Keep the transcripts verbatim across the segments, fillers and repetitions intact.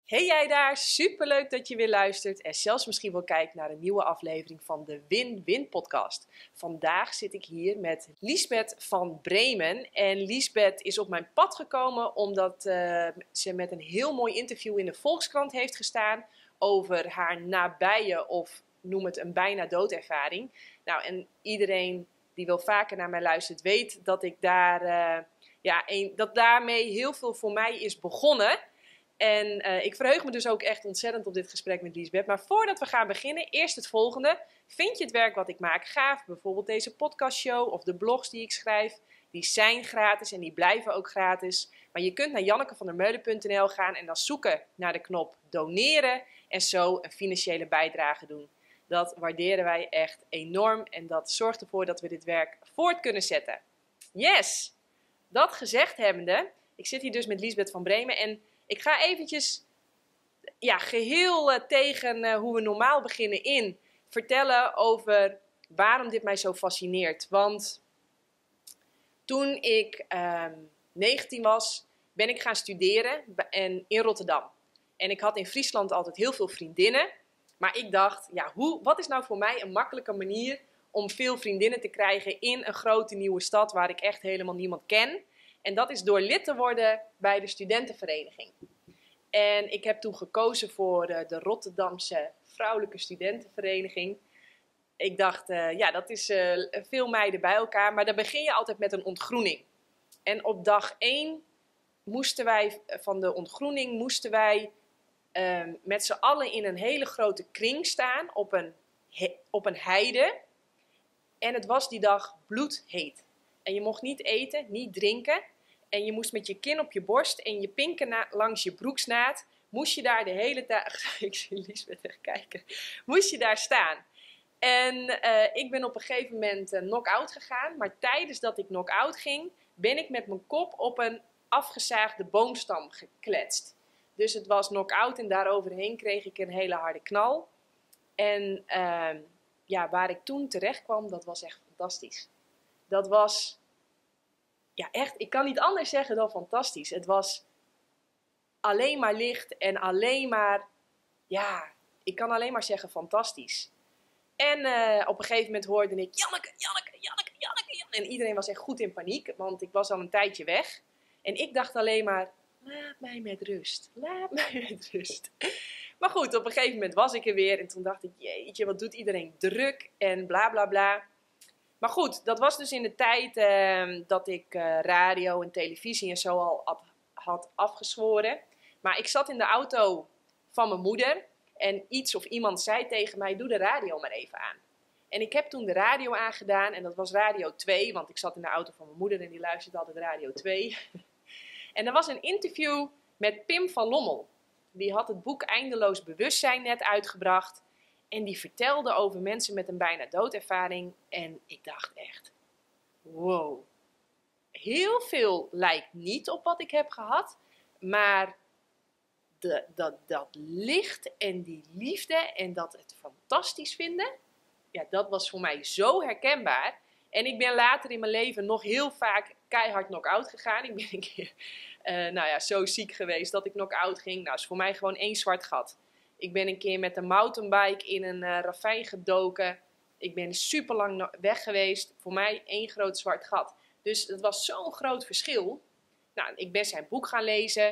Hey jij daar, superleuk dat je weer luistert en zelfs misschien wel kijkt naar een nieuwe aflevering van de Win-Win podcast. Vandaag zit ik hier met Liesbeth van Bremen en Liesbeth is op mijn pad gekomen omdat uh, ze met een heel mooi interview in de Volkskrant heeft gestaan over haar nabije of noem het een bijna doodervaring. Nou, en iedereen die wel vaker naar mij luistert weet dat ik daar, uh, ja, een, dat daarmee heel veel voor mij is begonnen. En uh, ik verheug me dus ook echt ontzettend op dit gesprek met Liesbeth. Maar voordat we gaan beginnen, eerst het volgende. Vind je het werk wat ik maak gaaf? Bijvoorbeeld deze podcastshow of de blogs die ik schrijf. Die zijn gratis en die blijven ook gratis. Maar je kunt naar jannekevandermeulen punt n l gaan en dan zoeken naar de knop doneren. En zo een financiële bijdrage doen. Dat waarderen wij echt enorm. En dat zorgt ervoor dat we dit werk voort kunnen zetten. Yes! Dat gezegd hebbende, ik zit hier dus met Liesbeth van Bremen en ik ga eventjes ja, geheel uh, tegen uh, hoe we normaal beginnen in vertellen over waarom dit mij zo fascineert. Want toen ik uh, negentien was, ben ik gaan studeren en, in Rotterdam. En ik had in Friesland altijd heel veel vriendinnen. Maar ik dacht, ja, hoe, wat is nou voor mij een makkelijke manier om veel vriendinnen te krijgen in een grote nieuwe stad waar ik echt helemaal niemand ken? En dat is door lid te worden bij de studentenvereniging. En ik heb toen gekozen voor de, de Rotterdamse Vrouwelijke Studentenvereniging. Ik dacht, uh, ja, dat is uh, veel meiden bij elkaar. Maar dan begin je altijd met een ontgroening. En op dag één moesten wij, van de ontgroening moesten wij uh, met z'n allen in een hele grote kring staan op een, he, op een heide. En het was die dag bloedheet. En je mocht niet eten, niet drinken. En je moest met je kin op je borst en je pinken na- langs je broeksnaad, moest je daar de hele tijd, ik zie Liesbeth echt kijken, moest je daar staan. En uh, ik ben op een gegeven moment uh, knock-out gegaan, maar tijdens dat ik knock-out ging, ben ik met mijn kop op een afgezaagde boomstam gekletst. Dus het was knock-out en daaroverheen kreeg ik een hele harde knal. En uh, ja, waar ik toen terecht kwam, dat was echt fantastisch. Dat was... Ja, echt, ik kan niet anders zeggen dan fantastisch. Het was alleen maar licht en alleen maar, ja, ik kan alleen maar zeggen fantastisch. En uh, op een gegeven moment hoorde ik, Janneke, Janneke, Janneke, Janneke, Janneke. En iedereen was echt goed in paniek, want ik was al een tijdje weg. En ik dacht alleen maar, laat mij met rust, laat mij met rust. Maar goed, op een gegeven moment was ik er weer en toen dacht ik, jeetje, wat doet iedereen druk en bla bla bla. Maar goed, dat was dus in de tijd uh, dat ik uh, radio en televisie en zo al had, had afgezworen. Maar ik zat in de auto van mijn moeder en iets of iemand zei tegen mij, doe de radio maar even aan. En ik heb toen de radio aangedaan en dat was Radio twee, want ik zat in de auto van mijn moeder en die luisterde altijd Radio twee. En er was een interview met Pim van Lommel. Die had het boek Eindeloos Bewustzijn net uitgebracht. En die vertelde over mensen met een bijna doodervaring. En ik dacht echt, wow. Heel veel lijkt niet op wat ik heb gehad. Maar de, dat, dat licht en die liefde en dat het fantastisch vinden. Ja, dat was voor mij zo herkenbaar. En ik ben later in mijn leven nog heel vaak keihard knock-out gegaan. Ik ben een keer uh, nou ja, zo ziek geweest dat ik knock-out ging. Nou, is voor mij gewoon één zwart gat. Ik ben een keer met een mountainbike in een uh, ravijn gedoken. Ik ben super lang weg geweest. Voor mij één groot zwart gat. Dus het was zo'n groot verschil. Nou, ik ben zijn boek gaan lezen.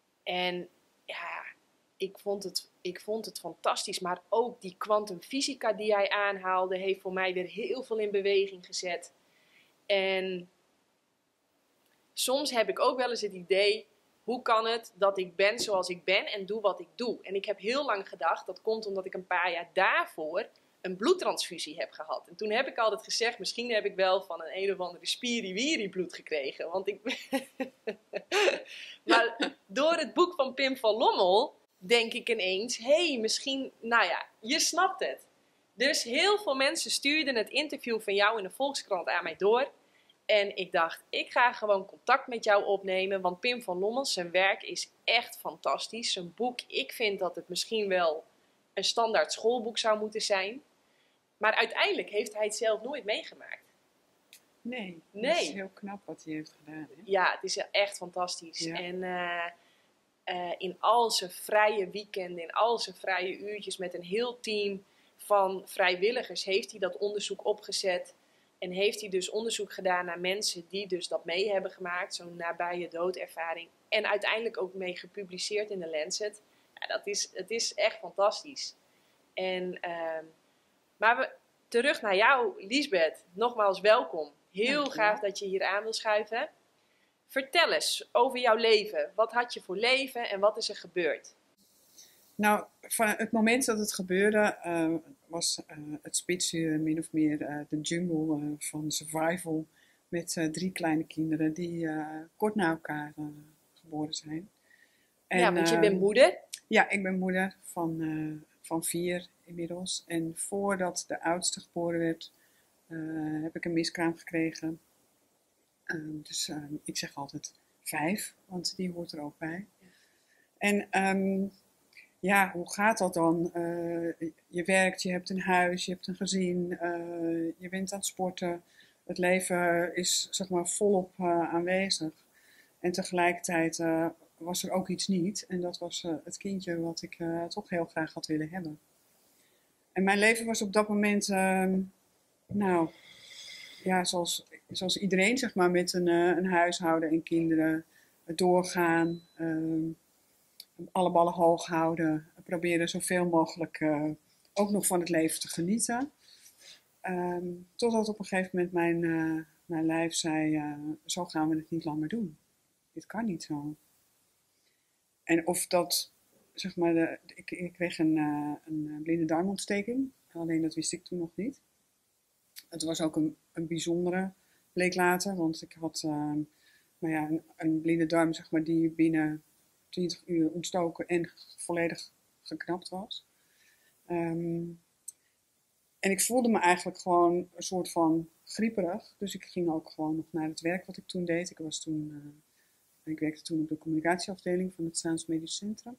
En ja, ik vond het, ik vond het fantastisch. Maar ook die kwantumfysica die hij aanhaalde, heeft voor mij weer heel veel in beweging gezet. En soms heb ik ook wel eens het idee, hoe kan het dat ik ben zoals ik ben en doe wat ik doe? En ik heb heel lang gedacht, dat komt omdat ik een paar jaar daarvoor een bloedtransfusie heb gehad. En toen heb ik altijd gezegd, misschien heb ik wel van een een of andere spiriwiri bloed gekregen. Want ik... maar door het boek van Pim van Lommel denk ik ineens, hé, hey, misschien, nou ja, je snapt het. Dus heel veel mensen stuurden het interview van jou in de Volkskrant aan mij door. En ik dacht, ik ga gewoon contact met jou opnemen, want Pim van Lommel, zijn werk is echt fantastisch. Zijn boek, ik vind dat het misschien wel een standaard schoolboek zou moeten zijn. Maar uiteindelijk heeft hij het zelf nooit meegemaakt. Nee, nee. Het is heel knap wat hij heeft gedaan. Hè? Ja, het is echt fantastisch. Ja. En uh, uh, in al zijn vrije weekenden, in al zijn vrije uurtjes met een heel team van vrijwilligers heeft hij dat onderzoek opgezet. En heeft hij dus onderzoek gedaan naar mensen die dus dat mee hebben gemaakt, zo'n nabije doodervaring. En uiteindelijk ook mee gepubliceerd in de Lancet. Ja, dat is, het is echt fantastisch. En, uh, maar we, terug naar jou, Liesbeth. Nogmaals welkom. Heel gaaf dat je hier aan wil schuiven. Vertel eens over jouw leven. Wat had je voor leven en wat is er gebeurd? Nou, van het moment dat het gebeurde, uh, was uh, het spitsuur min of meer uh, de jungle uh, van survival. Met uh, drie kleine kinderen die uh, kort na elkaar uh, geboren zijn. En, ja, want je uh, bent moeder? Ja, ik ben moeder van, uh, van vier inmiddels. En voordat de oudste geboren werd, uh, heb ik een miskraam gekregen. Uh, dus uh, ik zeg altijd vijf, want die hoort er ook bij. En um, ja, hoe gaat dat dan? Uh, je werkt, je hebt een huis, je hebt een gezin, uh, je bent aan het sporten. Het leven is zeg maar volop uh, aanwezig. En tegelijkertijd uh, was er ook iets niet. En dat was uh, het kindje wat ik uh, toch heel graag had willen hebben. En mijn leven was op dat moment, uh, nou, ja, zoals, zoals iedereen zeg maar, met een, uh, een huishouden en kinderen uh, doorgaan. Uh, alle ballen hoog houden. Proberen zoveel mogelijk uh, ook nog van het leven te genieten. Um, totdat op een gegeven moment mijn, uh, mijn lijf zei, uh, zo gaan we het niet langer doen. Dit kan niet zo. En of dat, zeg maar, de, ik, ik kreeg een, uh, een blinde darmontsteking. Alleen dat wist ik toen nog niet. Het was ook een, een bijzondere, bleek later. Want ik had uh, nou ja, een, een blinde darm, zeg maar, die binnen twintig uur ontstoken en volledig geknapt was. Um, en ik voelde me eigenlijk gewoon een soort van grieperig. Dus ik ging ook gewoon nog naar het werk wat ik toen deed. Ik, was toen, uh, ik werkte toen op de communicatieafdeling van het Zaans Medisch Centrum.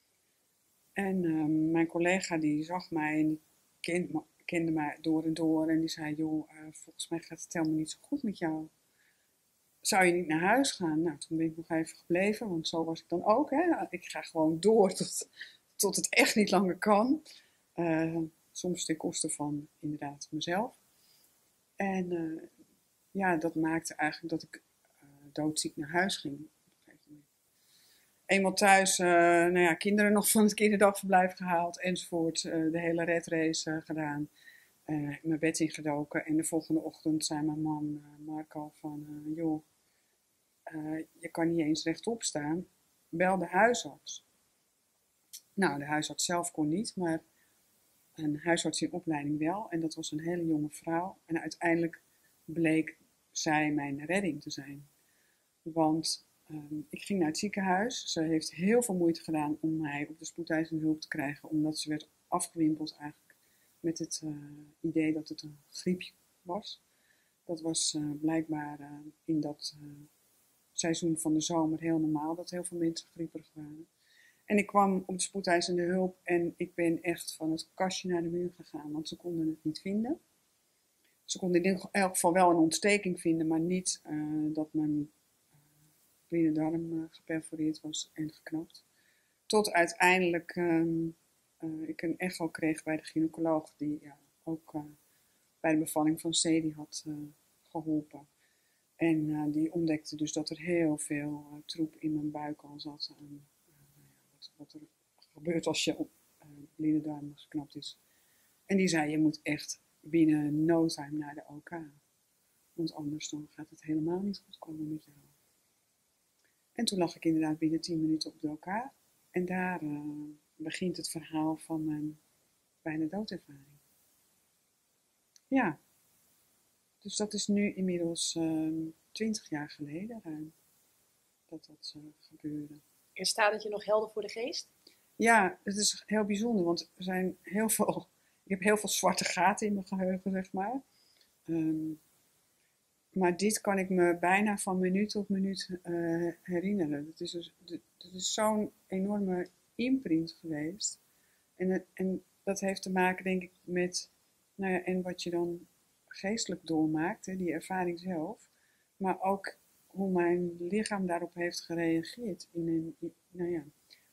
En um, mijn collega die zag mij en die kende, kende mij door en door. En die zei, joh, uh, volgens mij gaat het helemaal niet zo goed met jou. Zou je niet naar huis gaan? Nou, toen ben ik nog even gebleven, want zo was ik dan ook. Hè? Ik ga gewoon door tot, tot het echt niet langer kan. Uh, soms ten koste van inderdaad mezelf. En uh, ja, dat maakte eigenlijk dat ik uh, doodziek naar huis ging. Op een gegeven moment. Eenmaal thuis, uh, nou ja, kinderen nog van het kinderdagverblijf gehaald enzovoort. Uh, de hele redrace uh, gedaan. Uh, in mijn bed ingedoken. En de volgende ochtend zei mijn man uh, Marco van, uh, joh, uh, je kan niet eens rechtop staan. Bel de huisarts. Nou, de huisarts zelf kon niet, maar een huisarts in opleiding wel. En dat was een hele jonge vrouw. En uiteindelijk bleek zij mijn redding te zijn. Want um, ik ging naar het ziekenhuis. Ze heeft heel veel moeite gedaan om mij op de spoedeisende hulp te krijgen. Omdat ze werd afgewimpeld eigenlijk met het uh, idee dat het een griepje was. Dat was uh, blijkbaar uh, in dat uh, seizoen van de zomer heel normaal. Dat heel veel mensen grieperig waren. En ik kwam op de spoedeisende hulp en ik ben echt van het kastje naar de muur gegaan, want ze konden het niet vinden. Ze konden in elk geval wel een ontsteking vinden, maar niet uh, dat mijn uh, blinde darm uh, geperforeerd was en geknapt. Tot uiteindelijk um, uh, ik een echo kreeg bij de gynaecoloog, die ja, ook uh, bij de bevalling van Sadie had uh, geholpen. En uh, die ontdekte dus dat er heel veel uh, troep in mijn buik al zat. Aan, wat er gebeurt als je op uh, blinde darm geknapt is. En die zei, je moet echt binnen no time naar de O K. Want anders dan gaat het helemaal niet goed komen met jou. En toen lag ik inderdaad binnen tien minuten op de O K. En daar uh, begint het verhaal van mijn bijna doodervaring. Ja. Dus dat is nu inmiddels twintig uh, jaar geleden ruim. Dat dat uh, gebeurde. En staat het je nog helder voor de geest? Ja, het is heel bijzonder, want er zijn heel veel, ik heb heel veel zwarte gaten in mijn geheugen, zeg maar. Um, maar dit kan ik me bijna van minuut tot minuut uh, herinneren. Dat is, dus, dat is zo'n enorme imprint geweest. En, en dat heeft te maken, denk ik, met, nou ja, en wat je dan geestelijk doormaakt, hè, die ervaring zelf. Maar ook hoe mijn lichaam daarop heeft gereageerd in een, in, nou ja,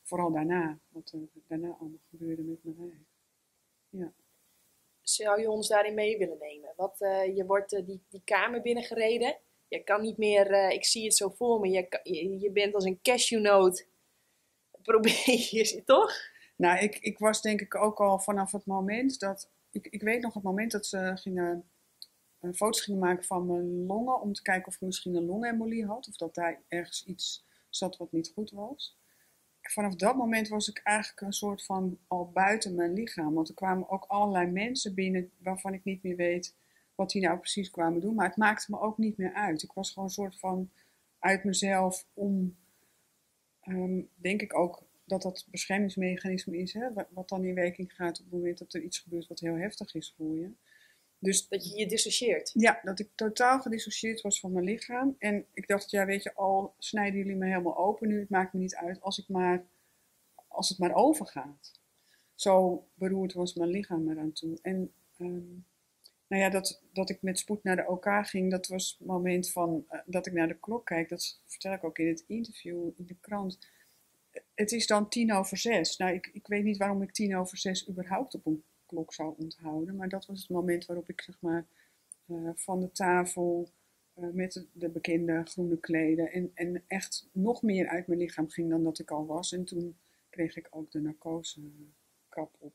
vooral daarna, wat er daarna allemaal gebeurde met Marije. Ja. Zou je ons daarin mee willen nemen? Wat, uh, je wordt uh, die, die kamer binnengereden. Je kan niet meer, uh, ik zie het zo voor me, je, je, je bent als een cashewnoot. Probeer je, toch? Nou, ik, ik was denk ik ook al vanaf het moment dat... Ik, ik weet nog het moment dat ze gingen, uh, foto's gingen maken van mijn longen. Om te kijken of ik misschien een longembolie had. Of dat daar ergens iets zat wat niet goed was. Vanaf dat moment was ik eigenlijk een soort van al buiten mijn lichaam. Want er kwamen ook allerlei mensen binnen waarvan ik niet meer weet wat die nou precies kwamen doen. Maar het maakte me ook niet meer uit. Ik was gewoon een soort van uit mezelf om, um, denk ik ook dat dat beschermingsmechanisme is. Hè? Wat dan in werking gaat op het moment dat er iets gebeurt wat heel heftig is voor je. Dus dat je je dissocieert? Ja, dat ik totaal gedissocieerd was van mijn lichaam. En ik dacht, ja weet je, al snijden jullie me helemaal open nu, het maakt me niet uit als, ik maar, als het maar overgaat. Zo beroerd was mijn lichaam eraan toe. En um, nou ja, dat, dat ik met spoed naar de O K ging, dat was het moment van, uh, dat ik naar de klok kijk. Dat vertel ik ook in het interview in de krant. Het is dan tien over zes. Nou, ik, ik weet niet waarom ik tien over zes überhaupt op een klok zou onthouden. Maar dat was het moment waarop ik zeg maar uh, van de tafel uh, met de, de bekende groene kleden en, en echt nog meer uit mijn lichaam ging dan dat ik al was. En toen kreeg ik ook de narcosekap op.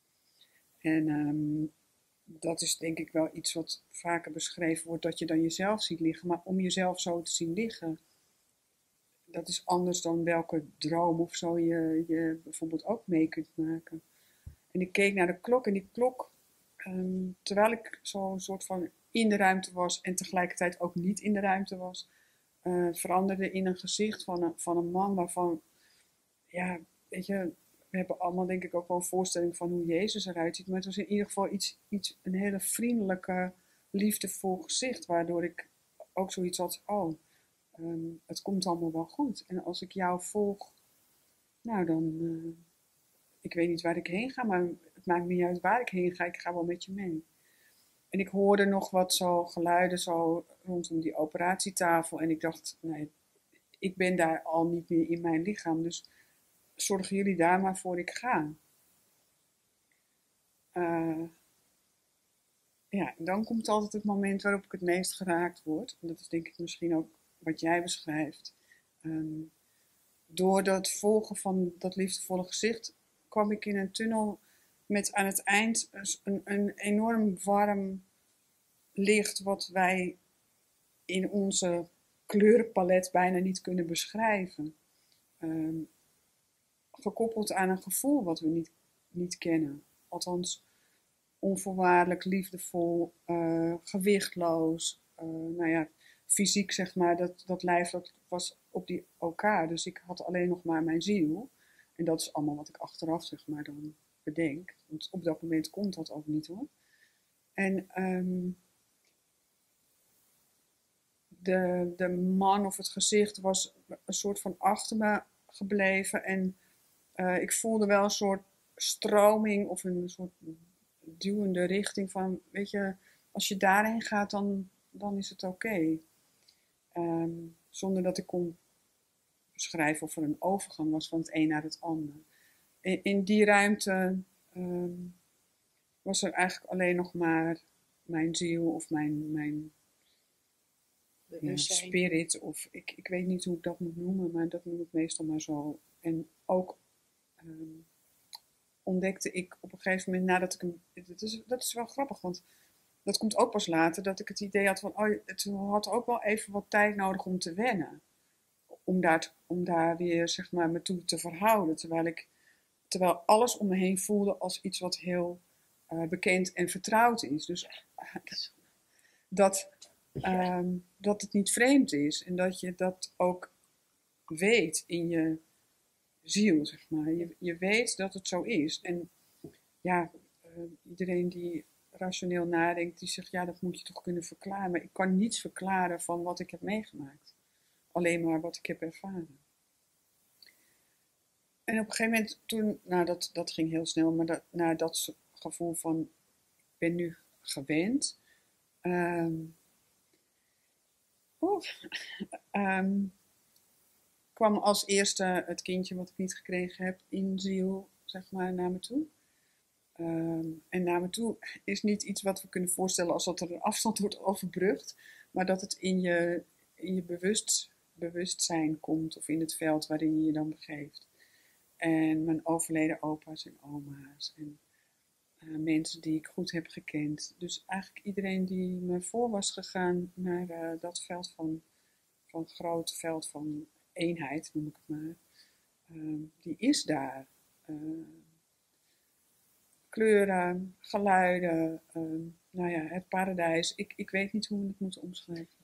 En um, dat is denk ik wel iets wat vaker beschreven wordt, dat je dan jezelf ziet liggen. Maar om jezelf zo te zien liggen, dat is anders dan welke droom of zo je, je bijvoorbeeld ook mee kunt maken. En ik keek naar de klok en die klok, um, terwijl ik zo'n soort van in de ruimte was en tegelijkertijd ook niet in de ruimte was, uh, veranderde in een gezicht van een, van een man waarvan, ja, weet je, we hebben allemaal denk ik ook wel een voorstelling van hoe Jezus eruit ziet, maar het was in ieder geval iets, iets een hele vriendelijke, liefdevol gezicht, waardoor ik ook zoiets had, oh, um, het komt allemaal wel goed. En als ik jou volg, nou dan, uh, ik weet niet waar ik heen ga, maar het maakt niet uit waar ik heen ga, ik ga wel met je mee. En ik hoorde nog wat zo geluiden zo rondom die operatietafel en ik dacht, nee, ik ben daar al niet meer in mijn lichaam, dus zorgen jullie daar maar voor ik ga. Uh, ja, en dan komt altijd het moment waarop ik het meest geraakt word. En dat is denk ik misschien ook wat jij beschrijft. Um, door dat volgen van dat liefdevolle gezicht kwam ik in een tunnel met aan het eind een, een enorm warm licht wat wij in onze kleurenpalet bijna niet kunnen beschrijven. Um, gekoppeld aan een gevoel wat we niet, niet kennen. Althans, onvoorwaardelijk, liefdevol, uh, gewichtloos. Uh, nou ja, fysiek zeg maar, dat, dat lijf dat was op die O K. Dus ik had alleen nog maar mijn ziel. En dat is allemaal wat ik achteraf zeg maar dan bedenk. Want op dat moment komt dat ook niet hoor. En um, de, de man of het gezicht was een soort van achter me gebleven. En uh, ik voelde wel een soort stroming of een soort duwende richting van, weet je, als je daarheen gaat, dan, dan is het oké. Okay. Um, zonder dat ik kon beschrijven of er een overgang was van het een naar het ander. In, in die ruimte um, was er eigenlijk alleen nog maar mijn ziel of mijn, mijn ja, spirit. Of ik, ik weet niet hoe ik dat moet noemen, maar dat noem ik meestal maar zo. En ook um, ontdekte ik op een gegeven moment, nadat ik hem, dat is, dat is wel grappig, want dat komt ook pas later, dat ik het idee had van, oh, het had ook wel even wat tijd nodig om te wennen. Om daar, om daar weer, zeg maar, me toe te verhouden. Terwijl ik, terwijl alles om me heen voelde als iets wat heel uh, bekend en vertrouwd is. Dus dat, um, dat het niet vreemd is. En dat je dat ook weet in je ziel, zeg maar. Je, je weet dat het zo is. En ja, uh, iedereen die rationeel nadenkt, die zegt, ja, dat moet je toch kunnen verklaren. Maar ik kan niets verklaren van wat ik heb meegemaakt. Alleen maar wat ik heb ervaren. En op een gegeven moment, toen, nou dat, dat ging heel snel, maar dat, na dat gevoel van, ik ben nu gewend. Um, oh, um, kwam als eerste het kindje wat ik niet gekregen heb in ziel, zeg maar, naar me toe. Um, en naar me toe is niet iets wat we kunnen voorstellen als dat er een afstand wordt overbrugd, maar dat het in je, in je bewust, bewustzijn komt of in het veld waarin je je dan begeeft. En mijn overleden opa's en oma's en uh, mensen die ik goed heb gekend. Dus eigenlijk iedereen die me voor was gegaan naar uh, dat veld van, van groot veld van eenheid, noem ik het maar, uh, die is daar. Uh, kleuren, geluiden, uh, nou ja, het paradijs. Ik, ik weet niet hoe we het moeten omschrijven.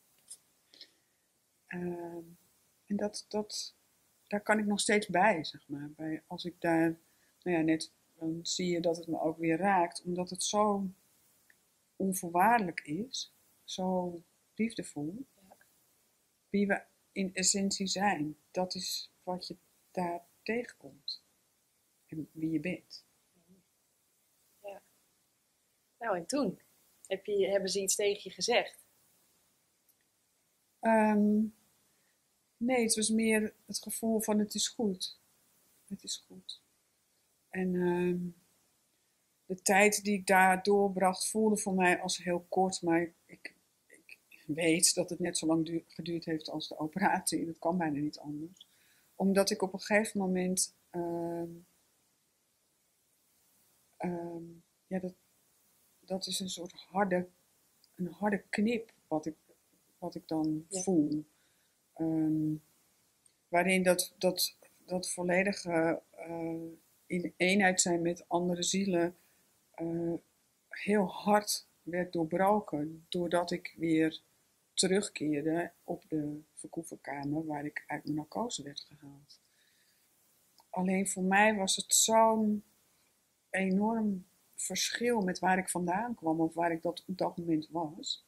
Uh, en dat, dat, daar kan ik nog steeds bij, zeg maar. Bij, als ik daar, nou ja, net, dan zie je dat het me ook weer raakt, omdat het zo onvoorwaardelijk is, zo liefdevol. Wie we in essentie zijn, dat is wat je daar tegenkomt. En wie je bent. Ja. Nou, en toen? Heb je, hebben ze iets tegen je gezegd? Um, nee, het was meer het gevoel van het is goed. Het is goed. En um, de tijd die ik daar doorbracht voelde voor mij als heel kort, maar ik, ik weet dat het net zo lang du- geduurd heeft als de operatie. Dat kan bijna niet anders. Omdat ik op een gegeven moment, um, um, ja, dat, dat is een soort harde, een harde knip wat ik, wat ik dan ja. voel. Um, waarin dat, dat, dat volledige uh, in eenheid zijn met andere zielen uh, heel hard werd doorbroken. Doordat ik weer terugkeerde op de verkoeverkamer waar ik uit mijn narcose werd gehaald. Alleen voor mij was het zo'n enorm verschil met waar ik vandaan kwam of waar ik dat op dat moment was.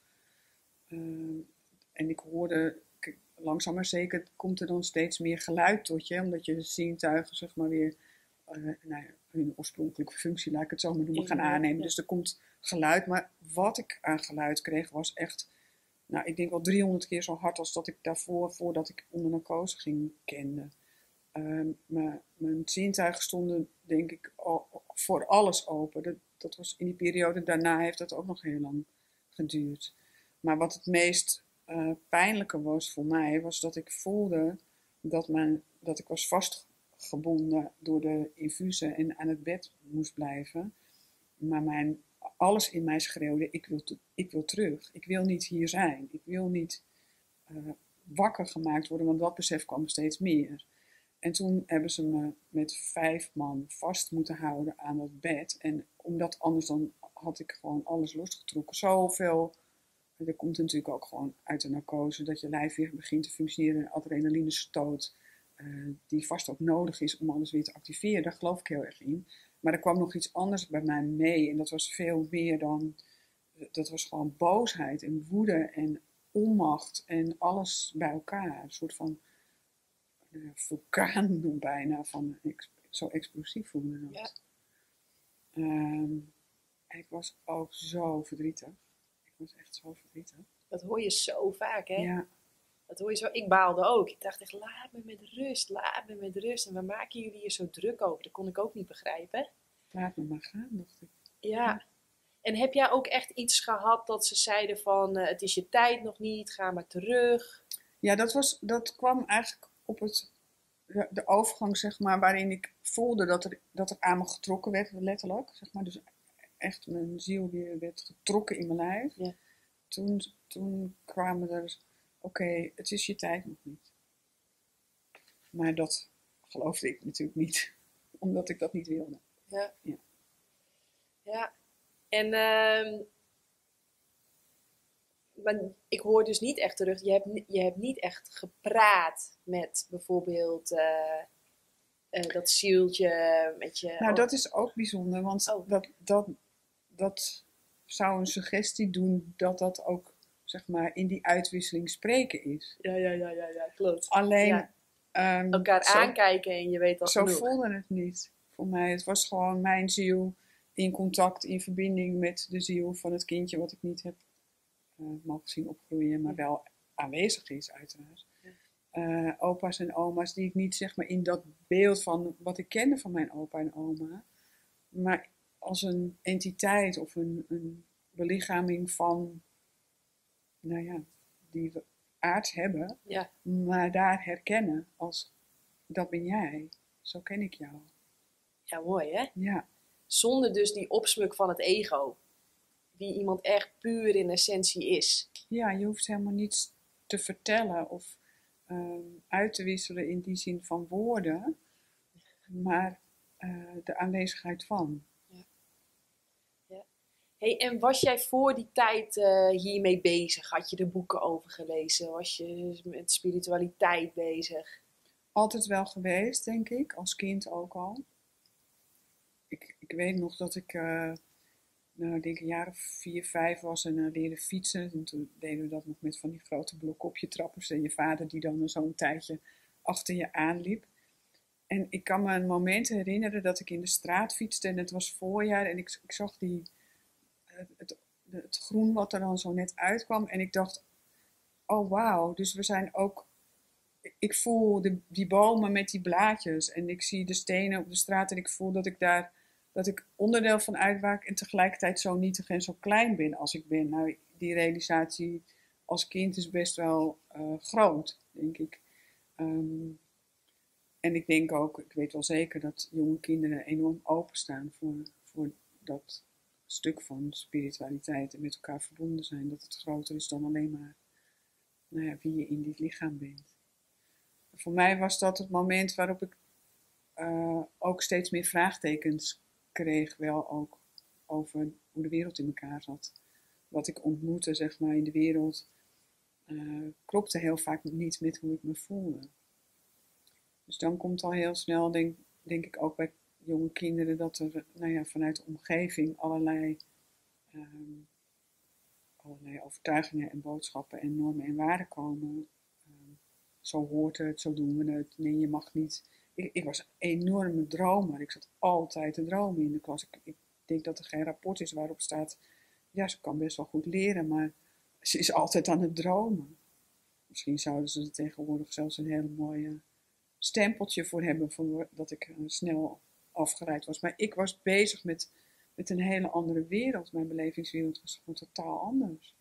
Uh, en ik hoorde, langzaam maar zeker komt er dan steeds meer geluid tot je, omdat je de zintuigen zeg maar weer uh, nou ja, hun oorspronkelijke functie, laat ik het zo maar noemen, gaan aannemen. Ja. Dus er komt geluid, maar wat ik aan geluid kreeg was echt, nou ik denk wel driehonderd keer zo hard als dat ik daarvoor, voordat ik onder narcose ging, kende. Uh, maar mijn zintuigen stonden denk ik al, voor alles open. Dat, dat was in die periode daarna heeft dat ook nog heel lang geduurd. Maar wat het meest uh, pijnlijke was voor mij, was dat ik voelde dat, mijn, dat ik was vastgebonden door de infusen en aan het bed moest blijven. Maar mijn, alles in mij schreeuwde, ik wil, ik wil terug. Ik wil niet hier zijn. Ik wil niet uh, wakker gemaakt worden, want dat besef kwam steeds meer. En toen hebben ze me met vijf man vast moeten houden aan dat bed. En omdat anders dan had ik gewoon alles losgetrokken. Zoveel, er komt natuurlijk ook gewoon uit de narcose, dat je lijf weer begint te functioneren. Adrenaline stoot, uh, die vast ook nodig is om alles weer te activeren. Daar geloof ik heel erg in. Maar er kwam nog iets anders bij mij mee. En dat was veel meer dan, dat was gewoon boosheid en woede en onmacht en alles bij elkaar. Een soort van een vulkaan bijna, van zo explosief voelde dat. Ja. Um, ik was ook zo verdrietig. Ik was echt zo verdrietig. Dat hoor je zo vaak, hè? Ja. Dat hoor je zo. Ik baalde ook. Ik dacht echt, laat me met rust, laat me met rust. En waar maken jullie hier zo druk over? Dat kon ik ook niet begrijpen. Laat me maar gaan, dacht ik. Ja. ja. En heb jij ook echt iets gehad dat ze zeiden van, uh, het is je tijd nog niet, ga maar terug? Ja, dat, was, dat kwam eigenlijk op het, de, de overgang, zeg maar, waarin ik voelde dat er, dat er aan me getrokken werd, letterlijk. Zeg maar. Dus echt mijn ziel weer werd getrokken in mijn lijf. Ja. Toen, toen kwamen er, oké, okay, het is je tijd nog niet. Maar dat geloofde ik natuurlijk niet, omdat ik dat niet wilde. Ja. Ja. Ja. En uh, maar ik hoor dus niet echt terug, je hebt, je hebt niet echt gepraat met bijvoorbeeld uh, uh, dat zieltje met je... Nou, dat is ook bijzonder, want oh. dat, dat, dat zou een suggestie doen dat dat ook, zeg maar, in die uitwisseling spreken is. Ja, ja, ja, ja, ja klopt. Alleen... Ja. Um, elkaar zo, aankijken en je weet al Zo genoeg. voelde het niet voor mij. Het was gewoon mijn ziel in contact, in verbinding met de ziel van het kindje wat ik niet heb uh, mogen zien opgroeien, maar wel aanwezig is uiteraard. Ja. uh, opa's en oma's die ik niet zeg maar in dat beeld van wat ik kende van mijn opa en oma, maar als een entiteit of een, een belichaming van, nou ja, die we aards hebben, Ja. maar daar herkennen als, dat ben jij, zo ken ik jou. Ja, mooi hè? Ja. Zonder dus die opsmuk van het ego. Wie iemand echt puur in essentie is. Ja, je hoeft helemaal niets te vertellen of um, uit te wisselen in die zin van woorden, maar uh, de aanwezigheid van. Ja. Ja. Hey, en was jij voor die tijd uh, hiermee bezig? Had je er boeken over gelezen? Was je met spiritualiteit bezig? Altijd wel geweest, denk ik, als kind ook al. Ik, ik weet nog dat ik, uh, nou, ik denk een jaar of vier, vijf was en uh, leerde fietsen. En toen deden we dat nog met van die grote blokopje-trappers en je vader die dan zo'n tijdje achter je aanliep. En ik kan me een moment herinneren dat ik in de straat fietste en het was voorjaar en ik, ik zag die, het, het, het groen wat er dan zo net uitkwam en ik dacht, oh wauw, dus we zijn ook, ik voel de, die bomen met die blaadjes en ik zie de stenen op de straat en ik voel dat ik daar, dat ik onderdeel van uitmaak en tegelijkertijd zo nietig en zo klein ben als ik ben. Nou, die realisatie als kind is best wel uh, groot, denk ik. Um, En ik denk ook, ik weet wel zeker dat jonge kinderen enorm openstaan voor, voor dat stuk van spiritualiteit en met elkaar verbonden zijn. Dat het groter is dan alleen maar nou ja, wie je in dit lichaam bent. Voor mij was dat het moment waarop ik uh, ook steeds meer vraagtekens kreeg, wel ook over hoe de wereld in elkaar zat. Wat ik ontmoette, zeg maar, in de wereld uh, klopte heel vaak niet met hoe ik me voelde. Dus dan komt al heel snel, denk, denk ik ook bij jonge kinderen, dat er nou ja, vanuit de omgeving allerlei, um, allerlei overtuigingen en boodschappen en normen en waarden komen. Um, zo hoort het, zo doen we het, nee je mag niet. Ik, ik was een enorme dromer, ik zat altijd te dromen in de klas. Ik, ik denk dat er geen rapport is waarop staat, ja ze kan best wel goed leren, maar ze is altijd aan het dromen. Misschien zouden ze er tegenwoordig zelfs een hele mooie stempeltje voor hebben voor dat ik uh, snel afgeleid was. Maar ik was bezig met, met een hele andere wereld. Mijn belevingswereld was gewoon totaal anders.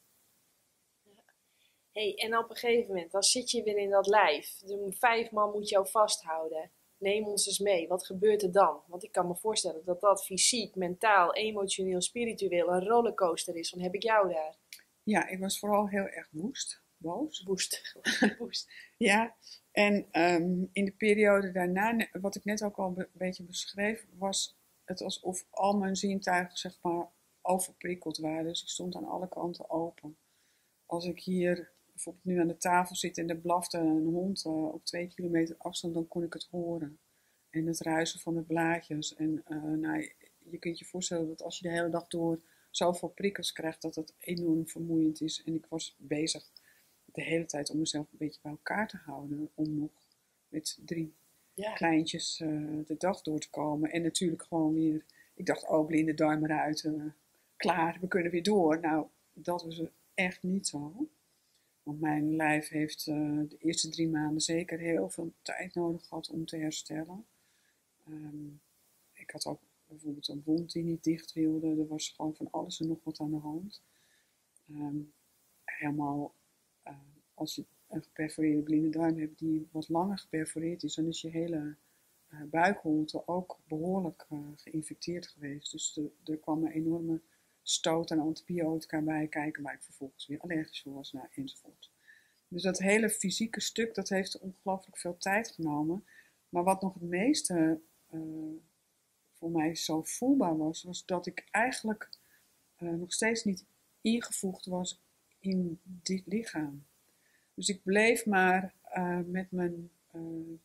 Ja. Hey, en op een gegeven moment, dan zit je weer in dat lijf. De vijf man moet jou vasthouden. Neem ons eens mee. Wat gebeurt er dan? Want ik kan me voorstellen dat dat fysiek, mentaal, emotioneel, spiritueel een rollercoaster is. Dan heb ik jou daar. Ja, ik was vooral heel erg woest. Boos. Woest. Woest. Ja, en um, in de periode daarna, wat ik net ook al een beetje beschreef, was het alsof al mijn zintuigen zeg maar overprikkeld waren. Dus ik stond aan alle kanten open. Als ik hier bijvoorbeeld nu aan de tafel zit en er blafte een hond uh, op twee kilometer afstand, dan kon ik het horen. En het ruisen van de blaadjes. En uh, nou, je kunt je voorstellen dat als je de hele dag door zoveel prikkels krijgt, dat het enorm vermoeiend is. En ik was bezig de hele tijd om mezelf een beetje bij elkaar te houden. Om nog met drie ja. kleintjes uh, de dag door te komen. En natuurlijk gewoon weer, ik dacht, oh, blinde darm eruit. Uh, klaar, we kunnen weer door. Nou, dat was echt niet zo. Want mijn lijf heeft uh, de eerste drie maanden zeker heel veel tijd nodig gehad om te herstellen. Um, ik had ook bijvoorbeeld een wond die niet dicht wilde. Er was gewoon van alles en nog wat aan de hand. Um, helemaal, uh, als je een geperforeerde blinde darm hebt die wat langer geperforeerd is, dan is je hele uh, buikholte ook behoorlijk uh, geïnfecteerd geweest. Dus de, er kwam een enorme stoot aan antibiotica bij kijken, waar ik vervolgens weer allergisch voor was, nou, enzovoort. Dus dat hele fysieke stuk, dat heeft ongelooflijk veel tijd genomen. Maar wat nog het meeste uh, voor mij zo voelbaar was, was dat ik eigenlijk uh, nog steeds niet ingevoegd was in dit lichaam. Dus ik bleef maar uh, met mijn, uh,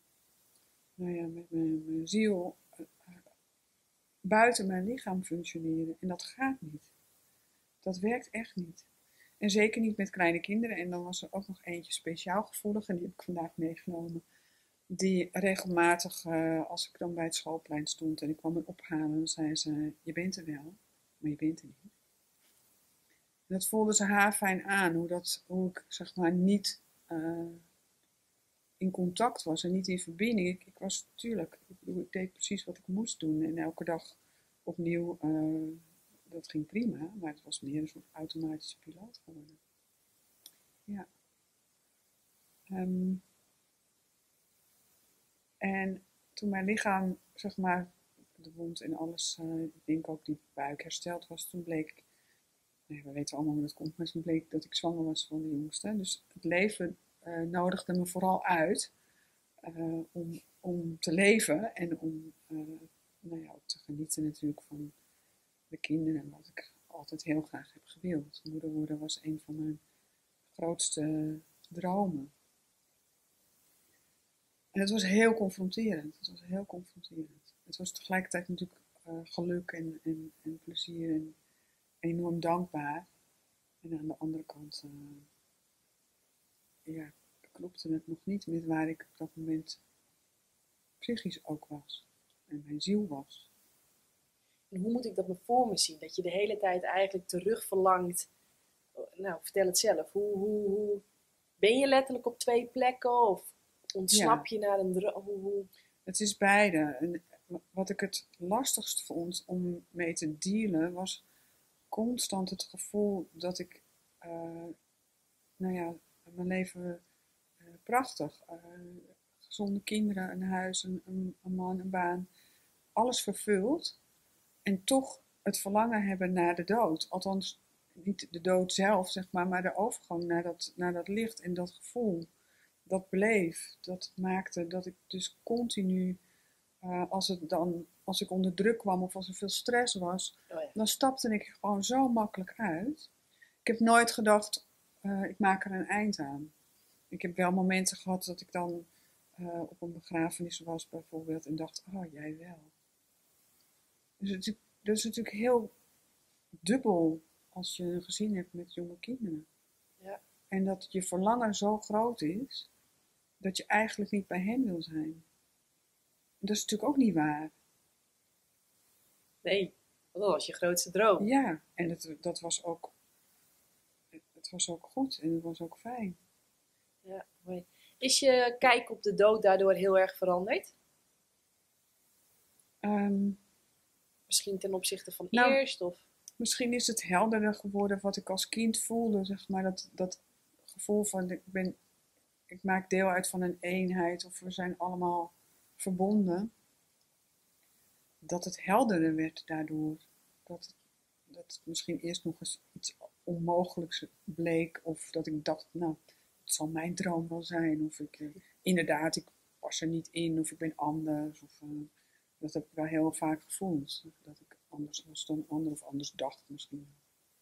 nou ja, met mijn, mijn ziel uh, buiten mijn lichaam functioneren. En dat gaat niet. Dat werkt echt niet. En zeker niet met kleine kinderen. En dan was er ook nog eentje speciaal gevoelig. En die heb ik vandaag meegenomen. Die regelmatig, uh, als ik dan bij het schoolplein stond en ik kwam me ophalen, dan zei ze, je bent er wel, maar je bent er niet. En dat voelde ze haarfijn aan. Hoe, dat, hoe ik zeg maar niet uh, in contact was en niet in verbinding. Ik, ik was natuurlijk, ik, bedoel, ik deed precies wat ik moest doen. En elke dag opnieuw, uh, dat ging prima. Maar het was meer een soort automatische piloot geworden. Ja. Um, en toen mijn lichaam, zeg maar, de wond en alles, uh, ik denk ook die buik hersteld was, toen bleek, nee, we weten allemaal hoe dat komt, maar toen bleek dat ik zwanger was van de jongste. Dus het leven uh, nodigde me vooral uit uh, om, om te leven en om uh, nou ja, ook te genieten natuurlijk van de kinderen, wat ik altijd heel graag heb gewild. Moeder worden was een van mijn grootste dromen. En het was heel confronterend. Het was heel confronterend. Het was tegelijkertijd natuurlijk uh, geluk en, en, en plezier en enorm dankbaar. En aan de andere kant, uh, ja, klopte het nog niet met waar ik op dat moment psychisch ook was. En mijn ziel was. En hoe moet ik dat me voor me zien? Dat je de hele tijd eigenlijk terug verlangt. Nou, vertel het zelf. Hoe, hoe, hoe... Ben je letterlijk op twee plekken? Of ontsnap ja. je naar een droom? Hoe, hoe... Het is beide. En wat ik het lastigst vond om mee te dealen was constant het gevoel dat ik, uh, nou ja, mijn leven uh, prachtig. Uh, gezonde kinderen, een huis, een, een, een man, een baan. Alles vervuld. En toch het verlangen hebben naar de dood. Althans, niet de dood zelf, zeg maar, maar de overgang naar dat, naar dat licht en dat gevoel. Dat bleef. Dat maakte dat ik dus continu, uh, als, het dan, als ik onder druk kwam of als er veel stress was, oh ja. dan stapte ik gewoon zo makkelijk uit. Ik heb nooit gedacht, uh, ik maak er een eind aan. Ik heb wel momenten gehad dat ik dan uh, op een begrafenis was bijvoorbeeld en dacht, oh jij wel. Dus het, dat is natuurlijk heel dubbel als je een gezin hebt met jonge kinderen. Ja. En dat je verlangen zo groot is, dat je eigenlijk niet bij hen wil zijn. En dat is natuurlijk ook niet waar. Nee, dat was je grootste droom. Ja, en het, dat was ook, het was ook goed en het was ook fijn. Ja, mooi. Is je kijk op de dood daardoor heel erg veranderd? Um, Misschien ten opzichte van nou, eerst? Of? Misschien is het helderder geworden wat ik als kind voelde, zeg maar, dat, dat gevoel van ik ben, ik maak deel uit van een eenheid of we zijn allemaal verbonden. Dat het helderder werd daardoor. Dat het, dat het misschien eerst nog eens iets onmogelijks bleek of dat ik dacht, nou, het zal mijn droom wel zijn. Of ik, uh, inderdaad, ik pas er niet in of ik ben anders. Of, uh, dat heb ik wel heel vaak gevoeld. Dat ik anders was dan ander of anders dacht misschien.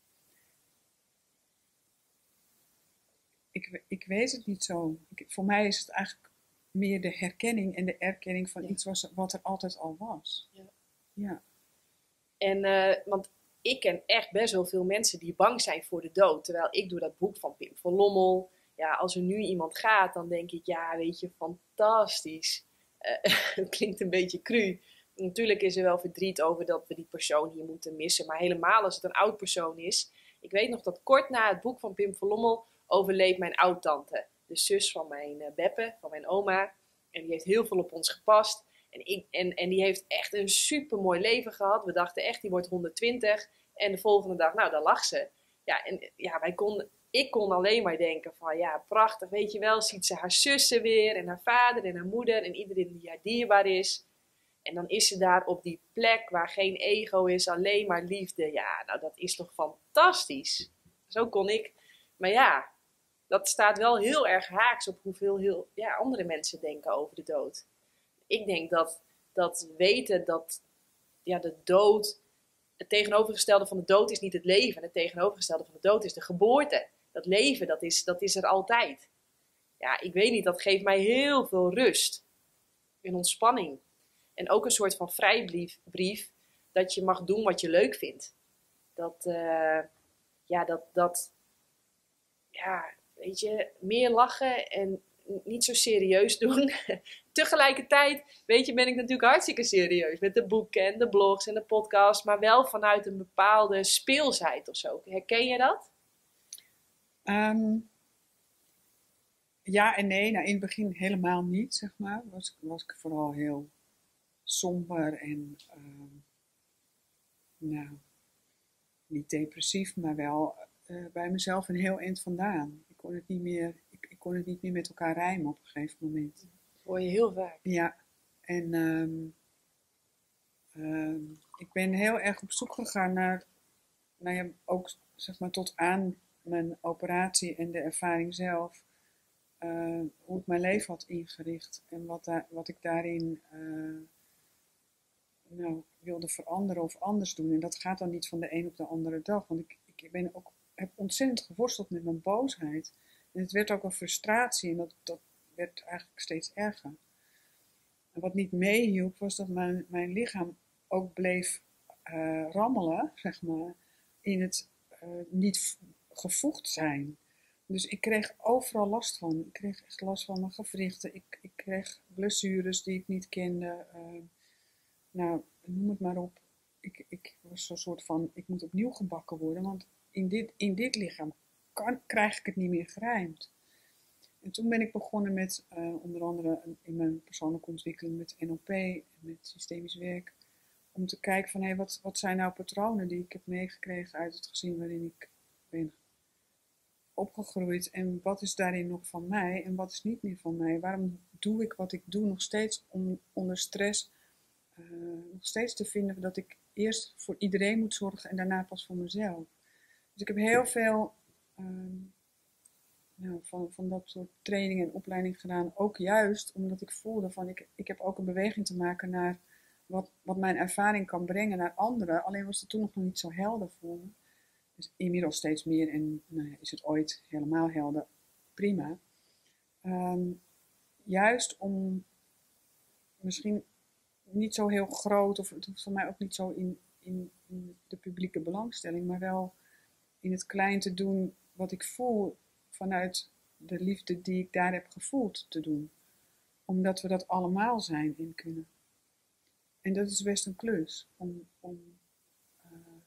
Ik, ik weet het niet zo. Ik, voor mij is het eigenlijk meer de herkenning en de erkenning van ja. iets was, wat er altijd al was. Ja. ja. En, uh, want ik ken echt best wel veel mensen die bang zijn voor de dood. Terwijl ik doe dat boek van Pim van Lommel. Ja, als er nu iemand gaat, dan denk ik, ja, weet je, fantastisch. Uh, het klinkt een beetje cru. Natuurlijk is er wel verdriet over dat we die persoon hier moeten missen. Maar helemaal als het een oud persoon is. Ik weet nog dat kort na het boek van Pim van Lommel overleed mijn oud-tante. De zus van mijn uh, Beppe, van mijn oma. En die heeft heel veel op ons gepast. En, ik, en, en die heeft echt een supermooi leven gehad. We dachten echt, die wordt honderdtwintig. En de volgende dag, nou, daar lag ze. Ja, en ja, wij konden, ik kon alleen maar denken van, ja, prachtig. Weet je wel, ziet ze haar zussen weer. En haar vader en haar moeder. En iedereen die haar dierbaar is. En dan is ze daar op die plek waar geen ego is, alleen maar liefde. Ja, nou dat is toch fantastisch. Zo kon ik. Maar ja, dat staat wel heel erg haaks op hoeveel heel, ja, andere mensen denken over de dood. Ik denk dat, dat weten dat ja, de dood, het tegenovergestelde van de dood is niet het leven. Het tegenovergestelde van de dood is de geboorte. Dat leven, dat is, dat is er altijd. Ja, ik weet niet, dat geeft mij heel veel rust en ontspanning. En ook een soort van vrijbrief dat je mag doen wat je leuk vindt. Dat, uh, ja, dat, dat, ja, weet je, meer lachen en niet zo serieus doen. Tegelijkertijd, weet je, ben ik natuurlijk hartstikke serieus met de boeken en de blogs en de podcast, maar wel vanuit een bepaalde speelsheid of zo. Herken je dat? Um, ja en nee. Nou, in het begin helemaal niet, zeg maar. Was, was ik vooral heel somber en, uh, nou, niet depressief, maar wel uh, bij mezelf een heel eind vandaan. Ik kon het niet meer, ik, ik kon het niet meer met elkaar rijmen op een gegeven moment. Hoor je heel vaak. Ja, en um, um, ik ben heel erg op zoek gegaan naar, nou ja, ook zeg maar tot aan mijn operatie en de ervaring zelf, uh, hoe ik mijn leven had ingericht en wat, daar, wat ik daarin uh, nou, wilde veranderen of anders doen. En dat gaat dan niet van de een op de andere dag, want ik, ik ben ook, heb ontzettend geworsteld met mijn boosheid. En het werd ook een frustratie en dat, dat werd eigenlijk steeds erger. En wat niet meehielp was dat mijn, mijn lichaam ook bleef uh, rammelen, zeg maar, in het uh, niet gevoegd zijn. Dus ik kreeg overal last van. Ik kreeg echt last van mijn gewrichten. Ik, ik kreeg blessures die ik niet kende. Uh, nou, noem het maar op. Ik, ik was zo'n soort van, ik moet opnieuw gebakken worden, want in dit, in dit lichaam kan, krijg ik het niet meer gerijmd. En toen ben ik begonnen met uh, onder andere in mijn persoonlijke ontwikkeling met N L P en met systemisch werk. Om te kijken van, hé, hey, wat, wat zijn nou patronen die ik heb meegekregen uit het gezin waarin ik ben opgegroeid. En wat is daarin nog van mij en wat is niet meer van mij. Waarom doe ik wat ik doe nog steeds om, onder stress uh, nog steeds te vinden dat ik eerst voor iedereen moet zorgen en daarna pas voor mezelf. Dus ik heb heel veel... Um, Nou, van, van dat soort training en opleiding gedaan. Ook juist omdat ik voelde van ik, ik heb ook een beweging te maken naar wat, wat mijn ervaring kan brengen naar anderen. Alleen was het toen nog niet zo helder voor me. Dus inmiddels steeds meer en nou ja, is het ooit helemaal helder. Prima. Um, juist om misschien niet zo heel groot, of het hoeft voor mij ook niet zo in, in, in de publieke belangstelling, maar wel in het klein te doen wat ik voel vanuit de liefde die ik daar heb gevoeld te doen. Omdat we dat allemaal zijn en kunnen. En dat is best een klus. Om, om, uh,